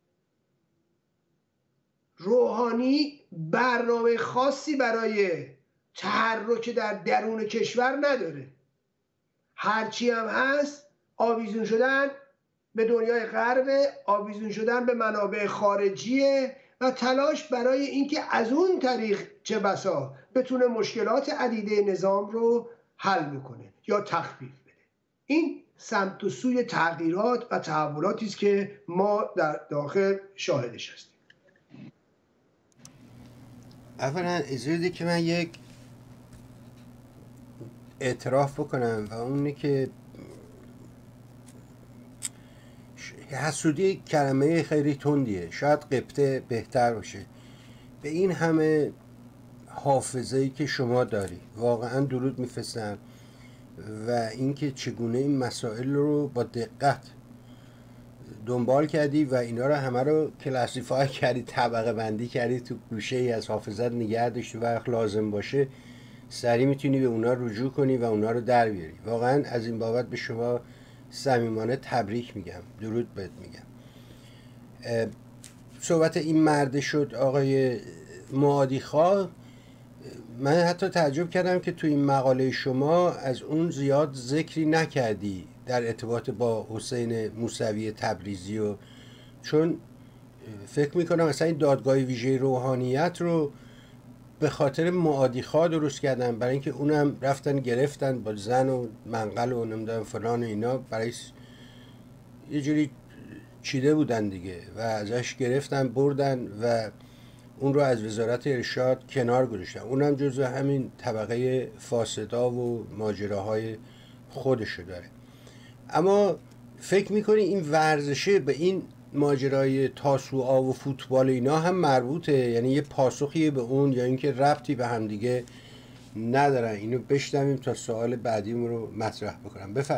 روحانی برنامه خاصی برای تحرک در درون کشور نداره. هرچی هم هست آویزون شدن به دنیای غرب، آویزون شدن به منابع خارجیه و تلاش برای اینکه از اون طریق چه بسا بتونه مشکلات عدیده نظام رو حل بکنه یا تخفیف بده. این سمت و سوی تغییرات و تحولاتی است که ما در داخل شاهدش هستیم. اولا اجازه بدید که من یک اعتراف بکنم و اونه که حسودی کلمه خیلی تندیه، شاید قبطه بهتر باشه. به این همه حافظه‌ای که شما داری واقعا درود میفرستم و اینکه چگونه این مسائل رو با دقت دنبال کردی و اینا رو همه رو کلاسیفای کردی، طبقه بندی کردی، تو گوشه ای از حافظت نگه داشتی، وقت لازم باشه سریع میتونی به اونا رجوع کنی و اونا رو در بیاری. واقعا از این بابت به شما صمیمانه تبریک میگم، درود بهت میگم. صحبت این مرد شد آقای معادی خواه، من حتی تعجب کردم که تو این مقاله شما از اون زیاد ذکری نکردی در ارتباط با حسین موسوی تبریزی، و چون فکر میکنم مثلا این دادگاه ویژه روحانیت رو به خاطر معادی خواه درست کردن، برای اینکه اونم رفتن گرفتن با زن و منقل و نمیدونم فلان و اینا، برای یه جوری چیده بودن دیگه و ازش گرفتن بردن و اون رو از وزارت ارشاد کنار گذاشتن. اونم جزو همین طبقه فاسدا و ماجراهای خودشو داره. اما فکر میکنی این ورزشه به این ماجرای تاسوعا و فوتبال اینا هم مربوطه؟ یعنی یه پاسخیه به اون یا اینکه ربطی به هم دیگه ندارن؟ اینو بشنویم تا سوال بعدیم رو مطرح بکنم. بفرم.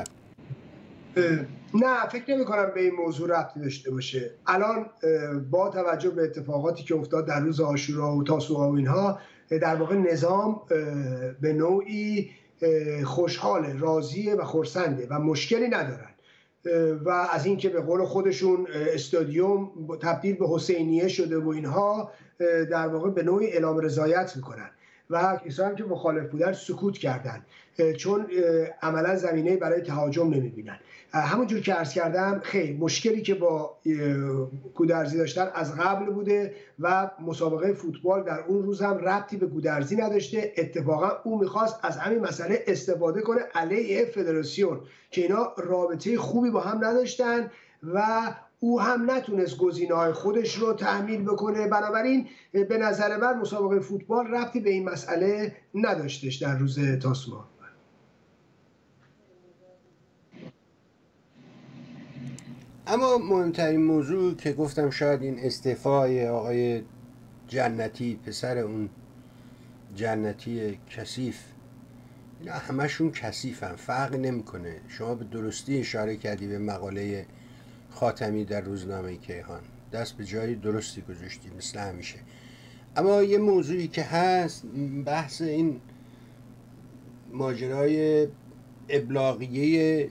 نه، فکر نمی کنم به این موضوع ربطی داشته باشه. الان با توجه به اتفاقاتی که افتاد در روز عاشورا و تاسوعا و اینها، در واقع نظام به نوعی خوشحاله، راضیه و خرسنده و مشکلی ندارن و از اینکه به قول خودشون استادیوم تبدیل به حسینیه شده و اینها، در واقع به نوعی اعلام رضایت میکنن. و کسایی که مخالف بودن سکوت کردن، چون عملا زمینه برای تهاجم نمیبینن. همونجور که عرض کردم خیلی مشکلی که با گودرزی داشتن از قبل بوده و مسابقه فوتبال در اون روز هم ربطی به گودرزی نداشته. اتفاقا او میخواست از همین مسئله استفاده کنه علیه فدراسیون که اینا رابطه خوبی با هم نداشتن و او هم نتونست گزینه‌های خودش رو تحمیل بکنه. بنابراین به نظر من مسابقه فوتبال ربطی به این مسئله نداشتش در روز تاسوعا. اما مهمترین موضوع که گفتم شاید این استعفای آقای جنتی، پسر اون جنتی کثیف، اینا همشون کثیفن، فرقی نمیکنه. شما به درستی اشاره کردی به مقاله خاتمی در روزنامه کیهان، دست به جای درستی گذاشتی مثل همیشه. اما یه موضوعی که هست بحث این ماجرای ابلاغیه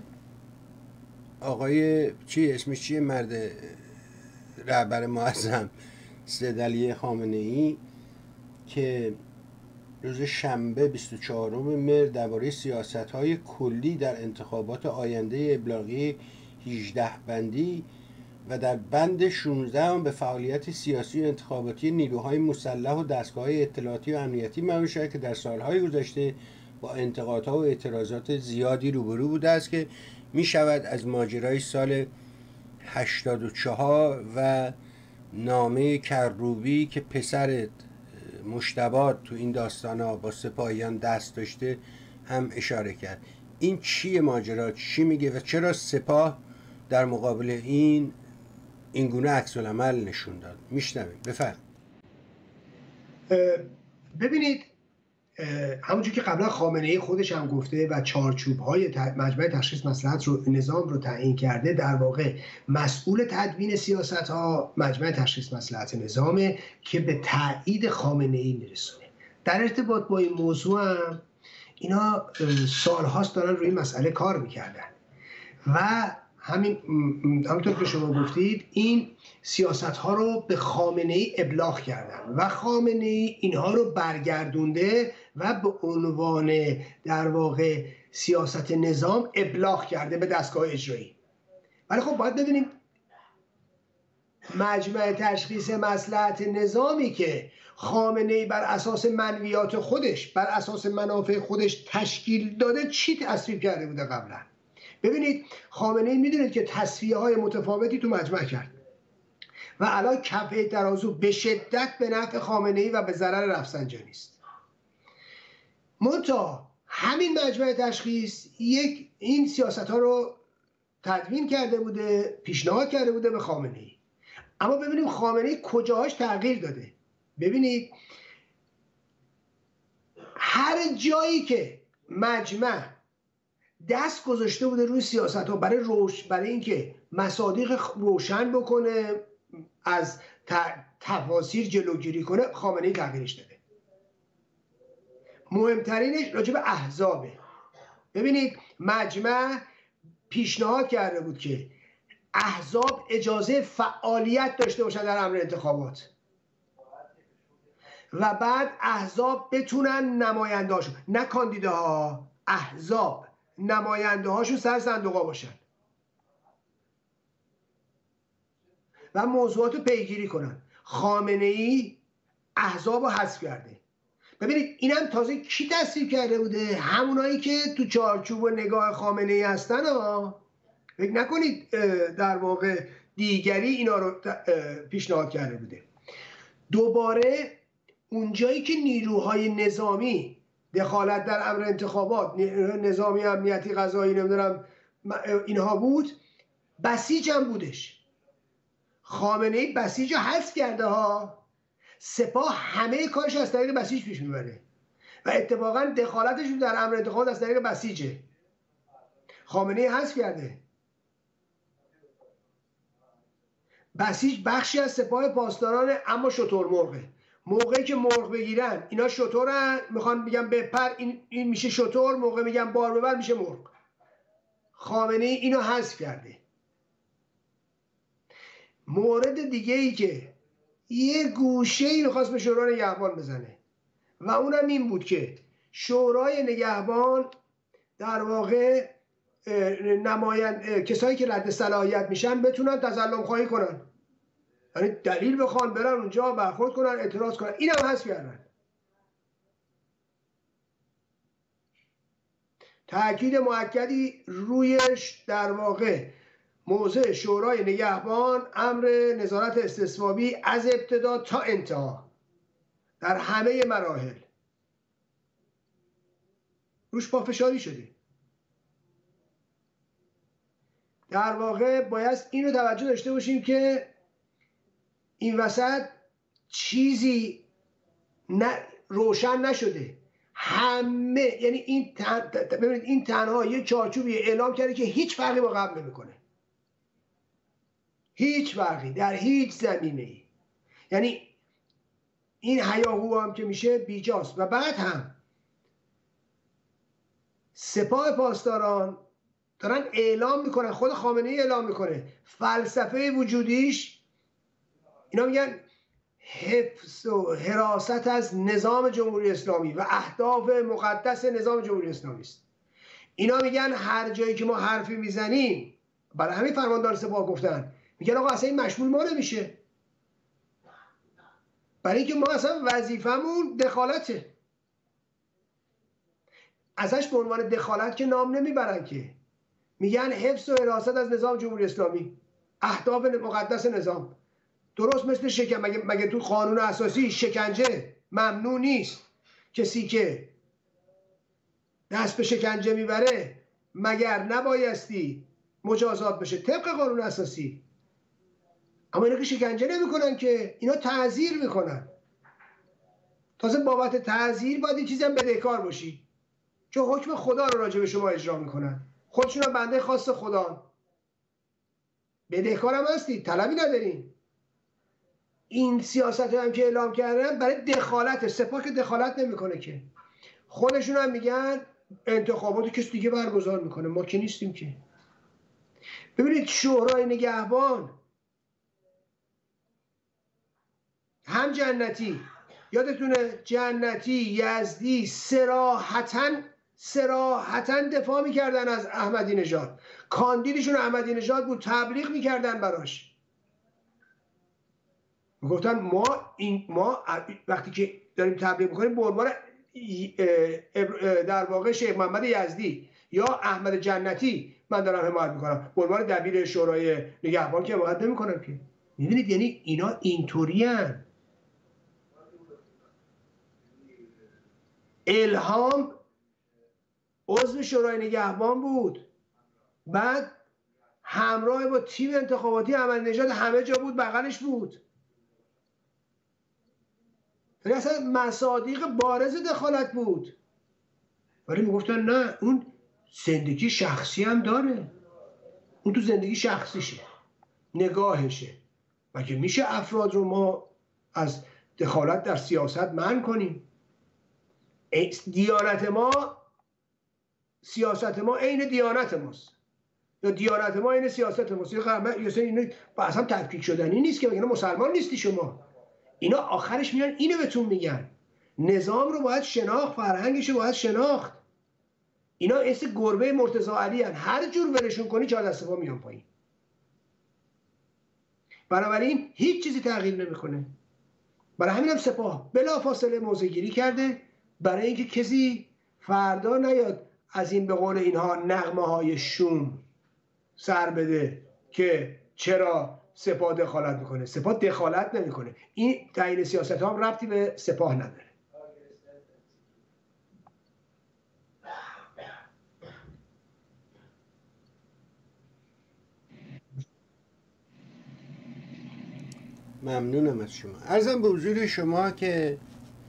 آقای چی اسمش چیه، مرد رهبر معظم سید علی خامنه ای، که روز شنبه بیست و چهارم مهر درباره سیاست‌های کلی در انتخابات آینده ابلاغیه هجده بندی و در بند شانزده هم به فعالیت سیاسی و انتخاباتی نیروهای مسلح و دستگاه‌های اطلاعاتی و امنیتی معلوم شده که در سالهای گذشته با انتقادها و اعتراضات زیادی روبرو بوده است که می شود از ماجرای سال هشتاد و چهار و نامه کروبی که پسر مجتبی تو این داستانا با سپاهیان دست داشته هم اشاره کرد. این چیه ماجرا، چی میگه و چرا سپاه در مقابل این این گونه عکس العمل نشون داد؟ میشنویم، بفرمایید. ببینید همونجور که قبلا خامنه ای خودش هم گفته و چارچوب‌های مجمع تشخیص مصلحت رو نظام رو تعیین کرده، در واقع مسئول تدوین سیاست‌ها مجمع تشخیص مصلحت نظامه که به تایید خامنه ای میرسونه. در ارتباط با این موضوع هم اینا سال‌هاست دارن روی مسئله کار میکردن و همین همونطور که شما گفتید این سیاست ها رو به خامنه ای ابلاغ کردن و خامنه ای اینها رو برگردونده و به عنوان در واقع سیاست نظام ابلاغ کرده به دستگاه اجرایی. ولی خب باید ببینیم مجمع تشخیص مصلحت نظامی که خامنه ای بر اساس منویات خودش، بر اساس منافع خودش تشکیل داده چی تصویب کرده بوده قبلا. ببینید خامنه ای میدونید که تصفیه های متفاوتی تو مجمع کرد و الان کفه ترازو به شدت به نفع خامنه ای و به ضرر رفسنجانی است. منتها همین مجمع تشخیص یک این سیاست ها رو تدوین کرده بوده، پیشنهاد کرده بوده به خامنه ای. اما ببینیم خامنه ای کجاهاش تغییر داده. ببینید هر جایی که مجمع دست گذاشته بوده روی سیاست ها برای روش برای اینکه مصادیق روشن بکنه، از تفاسیر جلوگیری کنه، خامنه ای تغییرش داده. مهمترینش راجع به احزابه. ببینید مجمع پیشنهاد کرده بود که احزاب اجازه فعالیت داشته باشن در امر انتخابات و بعد احزاب بتونن نماینده هاشون، نه کاندیداها، احزاب نماینده هاشون سر صندوقا باشن و موضوعات رو پیگیری کنن. خامنه ای احزاب رو حذف کرده. ببینید اینم تازه کی تصویب کرده بوده؟ همونایی که تو چارچوب و نگاه خامنه ای هستن ها. فکر نکنید در واقع دیگری اینا رو پیشنهاد کرده بوده. دوباره اونجایی که نیروهای نظامی دخالت در امر انتخابات، نظامی، امنیتی، قضایی، نمیدونم اینها بود، بسیج هم بودش. خامنه ای بسیج رو حذف کرده ها. سپاه همه کارش از طریق بسیج پیش میبره و اتفاقا دخالتشون در امر انتخابات از طریق بسیجه. خامنه ای حذف کرده. بسیج بخشی از سپاه پاسدارانه اما شترمرغه. موقعی که مرغ بگیرن اینا شترن، میخوان میگن بپر، این, این میشه شتر، موقع میگن بار ببر میشه مرغ. خامنه ای اینو حذف کرده. مورد دیگه ای که یه گوشه ای میخواست به شورای نگهبان بزنه و اونم این بود که شورای نگهبان در واقع نمایند کسایی که رد صلاحیت میشن بتونن تظلم خواهی کنن، یعنی دلیل بخوان برن اونجا برخورد کنن، اعتراض کنن. اینم حذف کردن. تأکید مؤکدی رویش در واقع موضع شورای نگهبان، امر نظارت استصوابی از ابتدا تا انتها در همه مراحل روش پافشاری شده. در واقع باید اینو توجه داشته باشیم که این وسط چیزی نه روشن نشده. همه یعنی این تن... ببینید این تنها یه چارچوبی اعلام کرده که هیچ فرقی با قبل نمیکنه، هیچ فرقی در هیچ زمینه‌ای. یعنی این هیاهو هم که میشه بیجاست. و بعد هم سپاه پاسداران دارن اعلام میکنن، خود خامنه‌ای اعلام میکنه فلسفه وجودیش، اینا میگن حفظ و حراست از نظام جمهوری اسلامی و اهداف مقدس نظام جمهوری اسلامی است. اینا میگن هر جایی که ما حرفی میزنیم، برای همین فرماندار سپاه گفتن، میگن آقا اصلا این مشمول ما نمیشه، برای اینکه ما اصلا وظیفمون دخالته. ازش به عنوان دخالت که نام نمیبرن، که میگن حفظ و حراست از نظام جمهوری اسلامی، اهداف مقدس نظام. درست مثل شکن، مگه, مگه تو قانون اساسی شکنجه ممنوع نیست؟ کسی که دست به شکنجه میبره مگر نبایستی مجازات بشه طبق قانون اساسی؟ اما اینا که شکنجه نمیکنن، که اینا تعزیر میکنن. تازه بابت تعزیر باید یه چیزی هم بدهکار باشی، چون حکم خدا رو راجع به شما اجرا میکنن، خودشون هم بنده خاص خدا، بدهکار هم هستی، طلبی ندارین. این سیاست هم که اعلام کردن برای دخالت، سپاه که دخالت نمیکنه که، خودشون هم میگن انتخابات کسی دیگه برگزار میکنه، ما که نیستیم که. ببینید شورای نگهبان هم جنتی، یادتونه جنتی، یزدی صراحتاً صراحتاً دفاع میکردن از احمدی نژاد، کاندیدشون احمدی نژاد بود، تبلیغ میکردن براش، میگفتن ما این ما وقتی که داریم تبلیغ میکنیم به عنوان در واقع شیخ محمد یزدی یا احمد جنتی من دارم حمایت میکنم، به عنوان دبیر شورای نگهبان که حمایت نمیکنم که. میبینید یعنی اینا اینطورین. الهام عضو شورای نگهبان بود، بعد همراه با تیم انتخاباتی احمدی نژاد همه جا بود، بغلش بود. یعنی اصلا مصادیق بارز دخالت بود، ولی میگفتن نه، اون زندگی شخصی هم داره، اون تو زندگی شخصیشه، نگاهشه. مگه میشه افراد رو ما از دخالت در سیاست منع کنیم؟ دیانت ما، سیاست ما عین دیانت ماست، یا دیانت ما عین سیاست ماست. یا این اصلا تفکیک شدنی نیست که اینا مسلمان نیستی شما. اینا آخرش میان اینو بهتون میگن، نظام رو باید شناخت، فرهنگش رو باید شناخت. اینا مثل گربه مرتضی علی هن. هر جور ولشون کنی چهار دست پا میان پایین. بنابراین هیچ چیزی تغییر نمیکنه. برای همین هم سپاه بلافاصله موضع گیری کرده، برای اینکه کسی فردا نیاد از این به قول اینها نغمه های شوم سر بده که چرا سپاه دخالت میکنه. سپاه دخالت نمیکنه. این تعیین سیاست ها هم ربطی به سپاه نداره. ممنونم از شما. عرضم به حضور شما که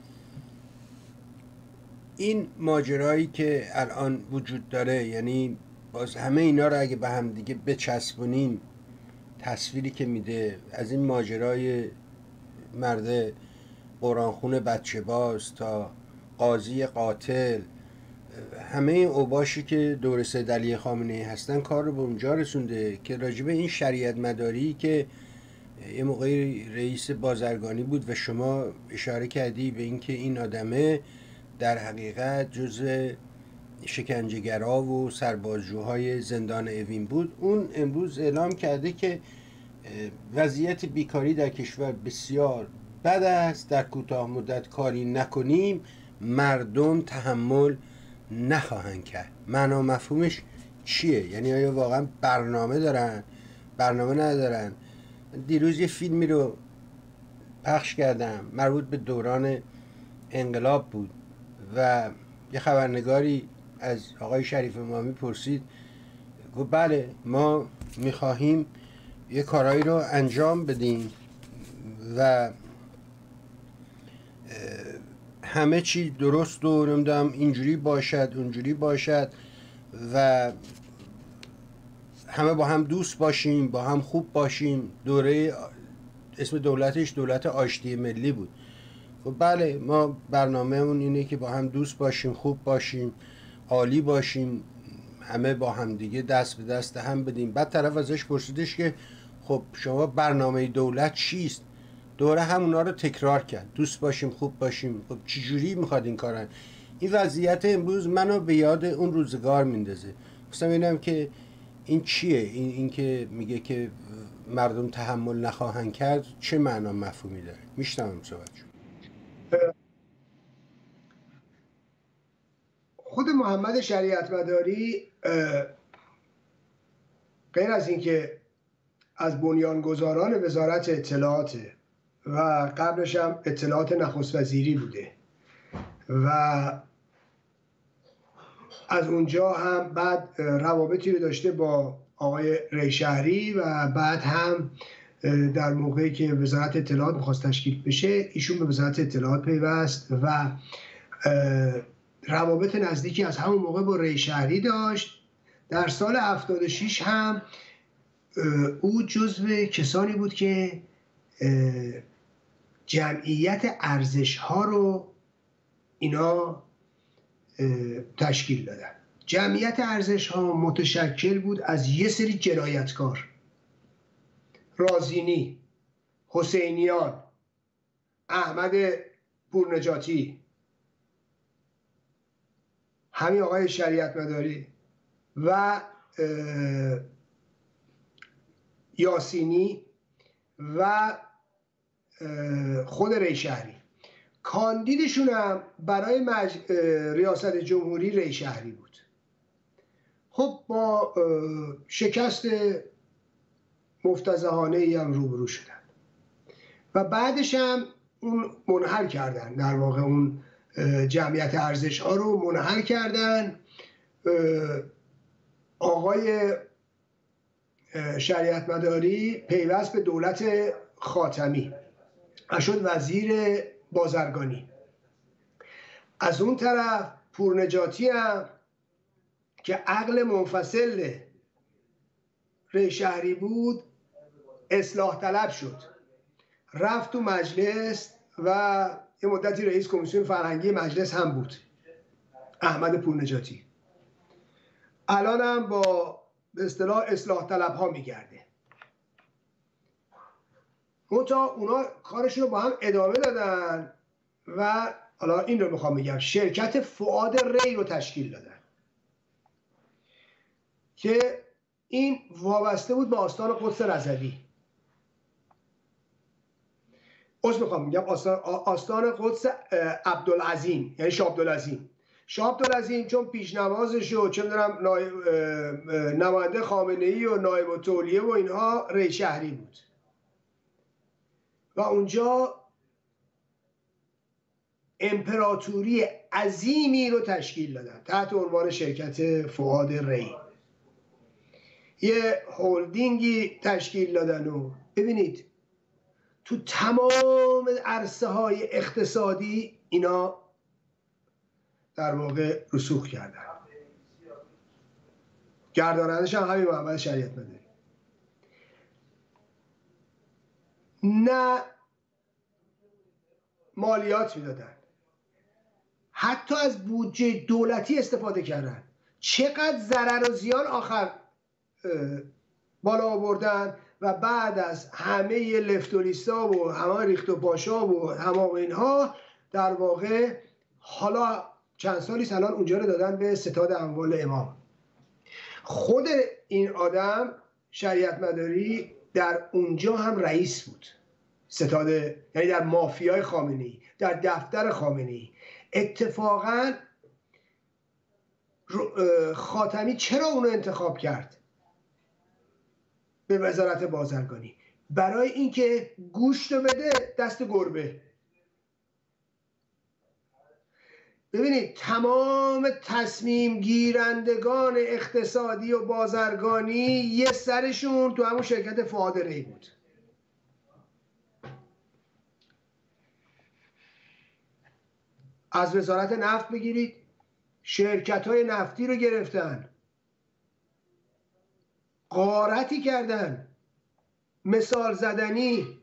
این ماجرایی که الان وجود داره، یعنی باز همه اینا رو اگه به هم دیگه بچسبونیم، تصویری که میده از این ماجرای مرد قرآنخون بچه باز تا قاضی قاتل، همه این اوباشی که دور سید علی خامنه‌ای هستن کار رو به اونجا رسونده که راجبه این شریعت مداری که یه موقعی رئیس بازرگانی بود و شما اشاره کردی به اینکه این آدمه در حقیقت جزء شکنجهگرا و سربازجوهای زندان اوین بود. اون امروز اعلام کرده که وضعیت بیکاری در کشور بسیار بد است، در کوتاه مدت کاری نکنیم مردم تحمل نخواهند کرد. معنا مفهومش چیه؟ یعنی آیا واقعا برنامه دارن؟ برنامه ندارن؟ دیروز یه فیلمی رو پخش کردم مربوط به دوران انقلاب بود و یه خبرنگاری از آقای شریف امامی پرسید، گفت بله ما میخواهیم یه کارایی رو انجام بدیم و همه چی درست و نمیدونم اینجوری باشد اونجوری باشد و همه با هم دوست باشیم، با هم خوب باشیم. دوره اسم دولتش دولت آشتی ملی بود. خب بله ما برنامه‌مون اینه که با هم دوست باشیم، خوب باشیم، عالی باشیم، همه با هم دیگه دست به دست هم بدیم. بعد طرف ازش پرسیدش که خب شما برنامه دولت چیست؟ دوره همونا رو تکرار کرد، دوست باشیم، خوب باشیم. خب چجوری میخواد این کارن؟ این وضعیت امروز منو به یاد اون روزگار میندازه. خواستم ببینم که این چیه؟ این این که میگه که مردم تحمل نخواهند کرد چه معنا مفهومی داره؟ میشنوم صحبتشو. خود محمد شریعت مداری غیر از اینکه از بنیانگذاران وزارت اطلاعات و قبلش هم اطلاعات نخست وزیری بوده و از اونجا هم بعد روابطی رو داشته با آقای ریشهری و بعد هم در موقعی که وزارت اطلاعات میخواست تشکیل بشه ایشون به وزارت اطلاعات پیوست و روابط نزدیکی از همون موقع با ریشهری داشت. در سال هفتاد و شش هم او جزو کسانی بود که جمعیت ارزش ها رو اینا تشکیل دادن. جمعیت ارزش ها متشکل بود از یه سری جنایتکار، رازینی، حسینیان، احمد پورنجاتی، همین آقای شریعت مداری و یاسینی و خود ریشهری. کاندیدشون هم برای مج... ریاست جمهوری ریشهری بود. خب با شکست مفتضحانه ای هم روبرو شدن و بعدش هم اون منحل کردن، در واقع اون جمعیت ارزش ها رو منحل کردن. آقای شریعت مداری پیوست به دولت خاتمی و شد وزیر بازرگانی. از اون طرف پورنجاتی هم که عقل منفصل ریشهری بود اصلاح طلب شد، رفت تو مجلس و یه مدتی رئیس کمیسیون فرهنگی مجلس هم بود احمد پورنجاتی. الان هم با به اصطلاح اصلاح طلب ها میگرده. منتها اونا کارشون رو با هم ادامه دادن و حالا این رو میخوام بگم، شرکت فؤاد ری رو تشکیل دادن که این وابسته بود به آستان قدس رضوی. از میخوام میگم آستان قدس عبدالعظیم، یعنی شاه عبدالعظیم. شاه عبدالعظیم چون پیشنوازش و چه میدونم نماینده خامنه‌ای و نایب الدوله و اینها ریشهری بود و اونجا امپراتوری عظیمی رو تشکیل دادن تحت عنوان شرکت فؤاد ری. یه هولدینگی تشکیل دادن و ببینید تو تمام عرصه های اقتصادی اینا در واقع رسوخ کردن. گردانندش هم همین محمد شریعت مداری. نه مالیات میدادن، حتی از بودجه دولتی استفاده کردن. چقدر ضرر و زیان آخر بالا آوردن و بعد از همه لفتولیستا و همه ریخت و پاشا و همه اینها در واقع حالا چند سالی الان اونجا رو دادن به ستاد اموال امام. خود این آدم شریعت مداری در اونجا هم رئیس بود، ستاد، یعنی در مافیای خامنه‌ای، در دفتر خامنه‌ای. اتفاقا خاتمی چرا اونو انتخاب کرد به وزارت بازرگانی؟ برای اینکه گوشت رو بده دست گربه. ببینید تمام تصمیم گیرندگان اقتصادی و بازرگانی یه سرشون تو همون شرکت فؤاد ری بود. از وزارت نفت بگیرید، شرکت های نفتی رو گرفتن، غارتی کردن، مثال زدنی،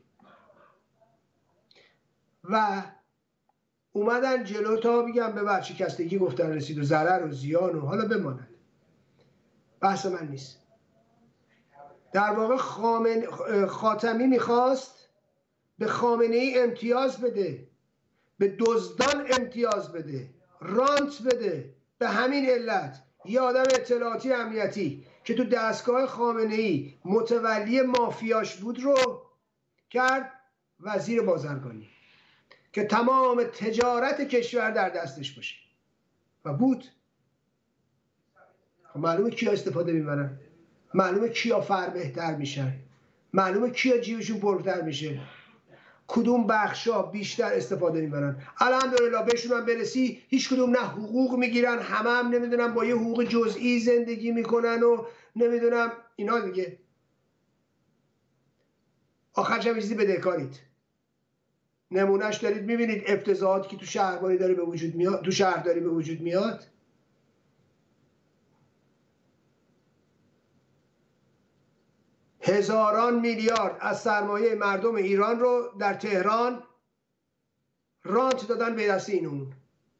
و اومدن جلو تا بگم به ورشکستگی گفتن رسید و ضرر و زیان و حالا بماند، بحث من نیست. در واقع خامن... خاتمی میخواست به خامنه ای امتیاز بده، به دزدان امتیاز بده، رانت بده. به همین علت یه آدم اطلاعاتی امنیتی که تو دستگاه خامنه ای متولی مافیاش بود رو کرد وزیر بازرگانی که تمام تجارت کشور در دستش باشه و بود. معلومه کیا استفاده میبرن، معلومه کیا فربهتر میشن، معلومه کیا جیبشون پرتر میشه، کدوم بخشا بیشتر استفاده میبرن. الحمدلله بهشون هم برسی هیچ کدوم نه حقوق میگیرن، همه هم نمیدونم با یه حقوق جزئی زندگی میکنن و نمیدونم اینا دیگه. آخرش هم چیزی بدهکارید. نمونهش دارید میبینید افتضاحاتی که تو شهرداری داره به وجود میاد، تو شهرداری به وجود میاد. هزاران میلیارد از سرمایه مردم ایران رو در تهران رانت دادن به دست این اون.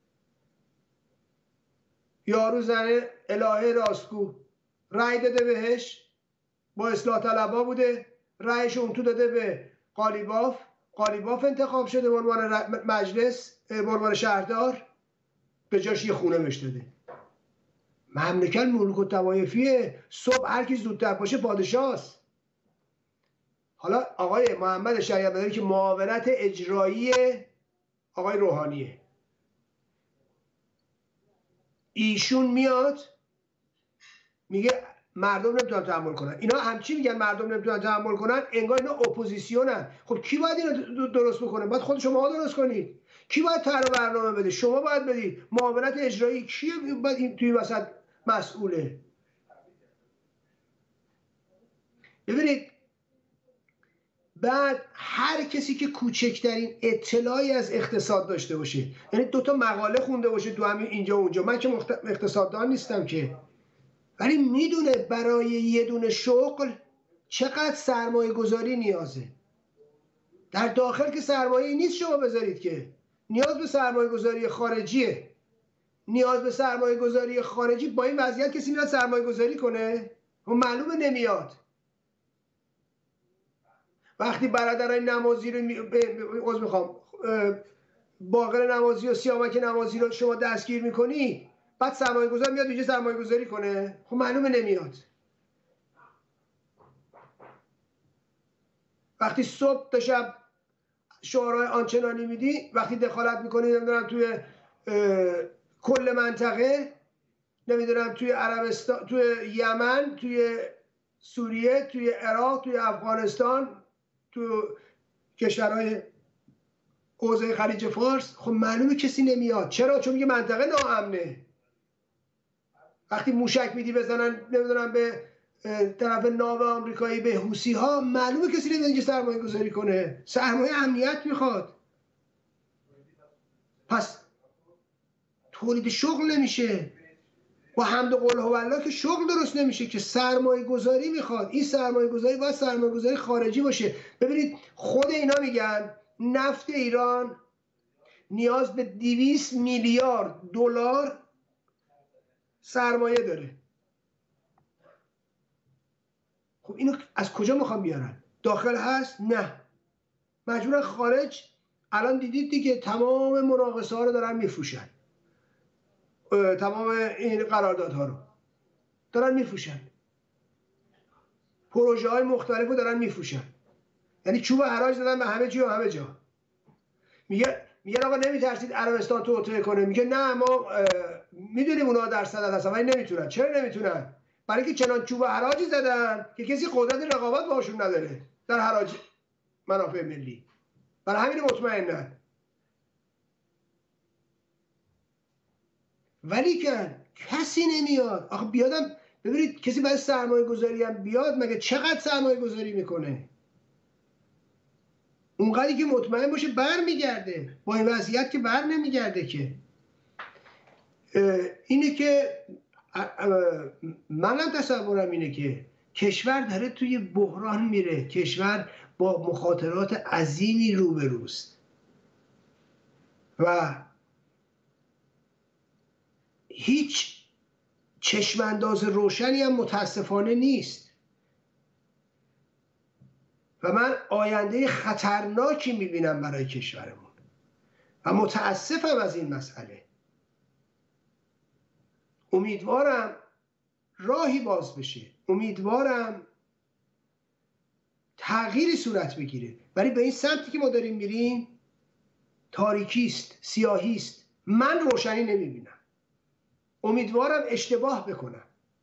یارو زنه الهه راستگو رای داده بهش، با اصلاح طلبها بوده، رایش اون تو داده به قالیباف، قالیباف انتخاب شده به عنوان مجلس، به عنوان شهردار، به جاش یه خونه بهش داده. مملکت ملوک الطوایفیه، صبح هر کی زودتر باشه پادشاهست. حالا آقای محمد شریعت مداری که معاونت اجرایی آقای روحانیه، ایشون میاد میگه مردم نمیتونن تحمل کنن. اینا همچی میگن مردم نمیتونن تحمل کنن، انگار اینا اپوزیسیونن. خب کی باید اینو درست بکنه؟ باید خود شما درست کنید. کی باید طرح برنامه بده؟ شما باید بدید. معاونت اجرایی کیه باید این توی وسط مسئوله؟ ببینید بعد هر کسی که کوچکترین اطلاعی از اقتصاد داشته باشه، یعنی دوتا مقاله خونده باشه تو همین اینجا و اونجا، من که اقتصاددان نیستم که، ولی میدونه برای یه دونه شغل چقدر سرمایه گذاری نیازه. در داخل که سرمایه نیست شما بذارید، که نیاز به سرمایه گذاری خارجیه. نیاز به سرمایه گذاری خارجی با این وضعیت کسی میاد سرمایه گذاری کنه؟ و معلومه نمیاد. وقتی برادرای نمازی رو می... عذر میخوام باقر نمازی و سیامک نمازی رو شما دستگیر میکنی، بعد سرمایه گذار میاد اینجا سرمایه گذاری کنه؟ خب معلومه نمیاد. وقتی صبح تا شب شعارهای آنچنانی میدی، وقتی دخالت میکنی نمیدونم توی کل منطقه، نمیدونم توی عربستان، توی یمن، توی سوریه، توی عراق، توی افغانستان، تو کشورهای حوزه خلیج فارس، خب معلومه کسی نمیاد. چرا؟ چون میگه منطقه ناامنه. وقتی موشک میدی بزنن نمیدونم به طرف ناو آمریکایی، به حوثی ها، معلومه کسی نمیاد اینجا سرمایه گذاری کنه. سرمایه امنیت میخواد. پس تولید شغل نمیشه. با حمد و قول هوالله که شغل درست نمیشه، که سرمایه گذاری میخواد. این سرمایه گذاری باید سرمایه گذاری خارجی باشه. ببینید خود اینا میگن نفت ایران نیاز به دویست میلیارد دلار سرمایه داره. خب اینو از کجا میخوام بیارن؟ داخل هست؟ نه، مجبورن خارج. الان دیدید دیگه تمام مناقصه ها رو دارن میفروشن، تمام این قراردادها رو دارن میفروشن، پروژه های مختلف رو دارن میفروشن. یعنی چوب حراج دادن به همه جا و همه جا. میگه میگه آقا نمیترسید عربستان توطئه کنه؟ میگه نه ما میدونیم اونا در صدد هستن ولی نمیتونن. چرا نمیتونن؟ برای که چنان چوب حراجی زدن که کسی قدرت رقابت باشون نداره در حراج منافع ملی. برای همین مطمئنن. ولی که کسی نمیاد. آخه بیادم ببینید کسی باید سرمایه گذاری هم بیاد، مگه چقدر سرمایه گذاری میکنه؟ اونقدری که مطمئن باشه بر میگرده. با این وضعیت که بر نمیگرده که. اینه که منم تصورم اینه که کشور داره توی بحران میره، کشور با مخاطرات عظیمی روبروست و هیچ چشمانداز روشنی هم متاسفانه نیست و من آینده خطرناکی میبینم برای کشورمون و متاسفم از این مسئله. امیدوارم راهی باز بشه، امیدوارم تغییری صورت بگیره، ولی به این سمتی که ما داریم میریم تاریکی است، سیاهی است. من روشنی نمیبینم. امیدوارم اشتباه بکنم.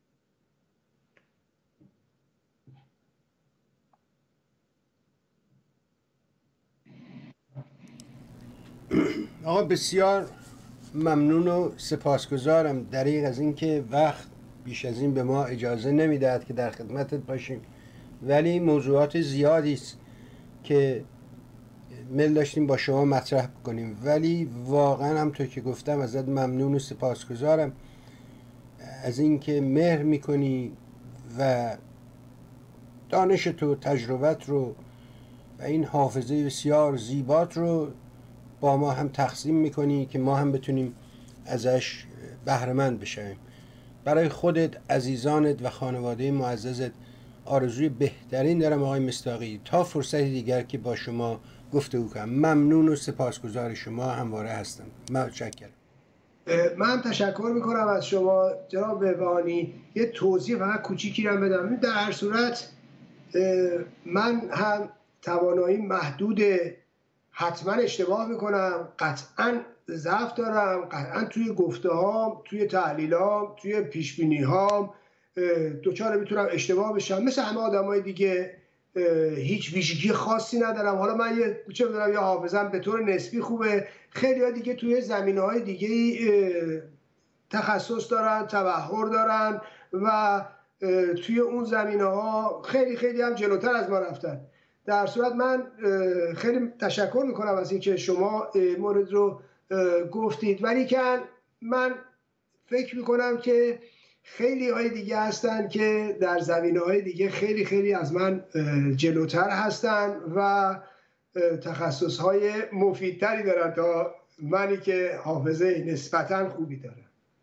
آقا بسیار ممنون و سپاسگزارم دریغ از اینکه وقت بیش از این به ما اجازه نمیدهد که در خدمتت باشیم، ولی موضوعات زیادی است که میل داشتیم با شما مطرح کنیم. ولی واقعا همطور که گفتم ازت ممنون و سپاسگزارم از اینکه مهر میکنی و دانش تو، تجربت رو و این حافظه بسیار زیبات رو با ما هم تقسیم میکنی که ما هم بتونیم ازش بهره‌مند بشویم. برای خودت، عزیزانت و خانواده معززت آرزوی بهترین دارم آقای مصداقی، تا فرصت دیگر که با شما گفتگو کنم. ممنون و سپاسگزار شما همواره هستم. متشکرم. من هم تشکر میکنم از شما جناب بهبهانی. یه توضیح فقط کوچیکی رو بدم. در هر صورت من هم توانایی محدود، حتما اشتباه میکنم، قطعا ضعف دارم، قطعا توی گفته هام، توی تحلیل هام، توی پیش بینی هام دوچاره میتونم اشتباه بشم مثل همه آدمای دیگه. هیچ ویژگی خاصی ندارم. حالا من یه چه میدونم یه حافظم به طور نسبی خوبه، خیلی ها دیگه توی زمینه‌های دیگه تخصص دارن، تبحر دارن و توی اون زمینه‌ها خیلی خیلی هم جلوتر از ما رفتن. در صورت من خیلی تشکر میکنم از اینکه شما مورد رو گفتید، ولی که من فکر میکنم که خیلی های دیگه هستن که در زمینه های دیگه خیلی خیلی از من جلوتر هستن و تخصص های مفیدتری دارن تا منی که حافظه نسبتاً خوبی دارم.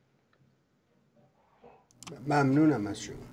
ممنونم از شما.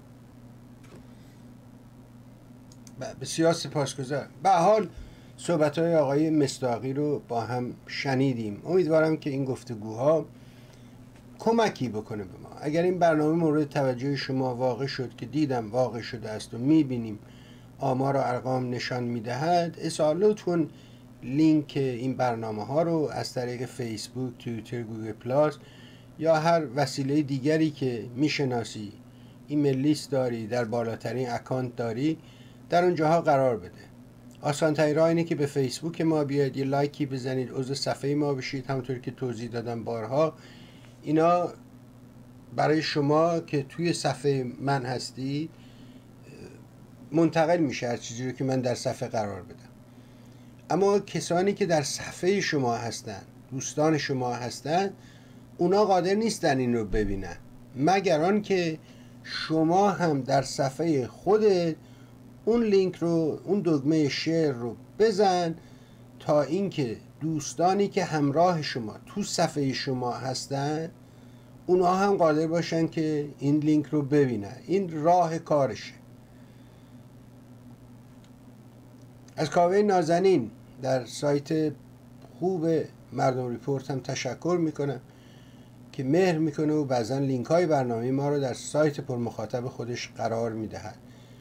بسیار سپاسگزارم. به حال صحبت‌های آقای مصداقی رو با هم شنیدیم. امیدوارم که این گفتگوها کمکی بکنه به ما. اگر این برنامه مورد توجه شما واقع شد که دیدم واقع شده است و میبینیم آمار و ارقام نشان میدهد، لطفاً لینک این برنامه ها رو از طریق فیسبوک، توییتر، گوگل پلاس یا هر وسیله دیگری که میشناسی، ایمیل لیست داری، در بالاترین اکانت داری، در اونجاها قرار بده. آسان ترین راه اینه که به فیسبوک ما بیاید، یه لایکی بزنید، عضو صفحه ما بشید. همونطور که توضیح دادم بارها، اینا برای شما که توی صفحه من هستید منتقل میشه، هر چیزی رو که من در صفحه قرار بدم. اما کسانی که در صفحه شما هستن، دوستان شما هستن، اونا قادر نیستن این رو ببینن مگر آن که شما هم در صفحه خودت اون لینک رو، اون دکمه شیر رو بزن تا اینکه دوستانی که همراه شما تو صفحه شما هستن اونها هم قادر باشن که این لینک رو ببینن. این راه کارشه. از کاوه نازنین در سایت خوب مردم ریپورت هم تشکر میکنم که مهر میکنه و بعضا لینک های برنامه ما رو در سایت پرمخاطب خودش قرار میدهد.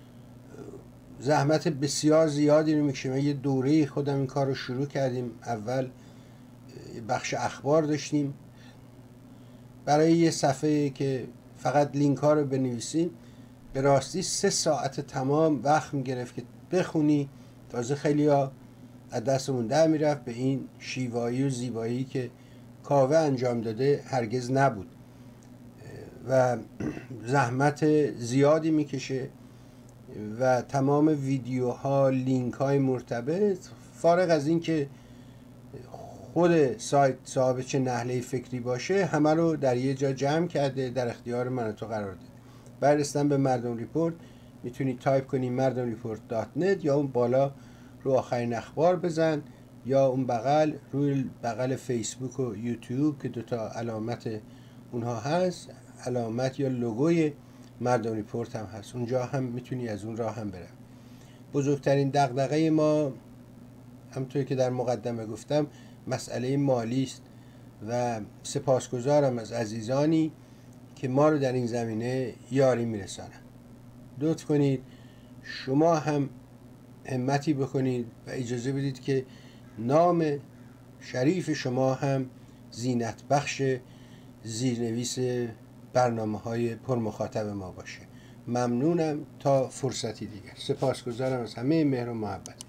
زحمت بسیار زیادی رو میکشه. من یه دوره خودم این کار رو شروع کردیم. اول بخش اخبار داشتیم، برای یه صفحه که فقط لینک ها رو بنویسیم به راستی سه ساعت تمام وقت میگرفت که بخونی. تازه خیلی ها از دستمون در میرفت. به این شیوایی و زیبایی که کاوه انجام داده هرگز نبود و زحمت زیادی میکشه و تمام ویدیوها، لینک های مرتبط، فارغ از این که خود سایت صاحب چه نحله فکری باشه، همه رو در یه جا جمع کرده، در اختیار من و تو قرار ده. بررسیدن به مردم ریپورت میتونی تایپ کنی مردم ریپورت دات نت یا اون بالا رو آخرین اخبار بزن یا اون بغل روی بغل فیسبوک و یوتیوب که دوتا علامت اونها هست، علامت یا لوگوی مردم ریپورت هم هست، اونجا هم میتونی از اون راه هم بره. بزرگترین دغدغه ما همونطوری که در مقدمه گفتم مسئله مالی است و سپاسگزارم از عزیزانی که ما رو در این زمینه یاری میرسانند. لطف کنید شما هم همتی بکنید و اجازه بدید که نام شریف شما هم زینت بخش زیرنویس برنامه های پرمخاطب ما باشه. ممنونم تا فرصتی دیگر. سپاسگزارم از همه مهر و محبت.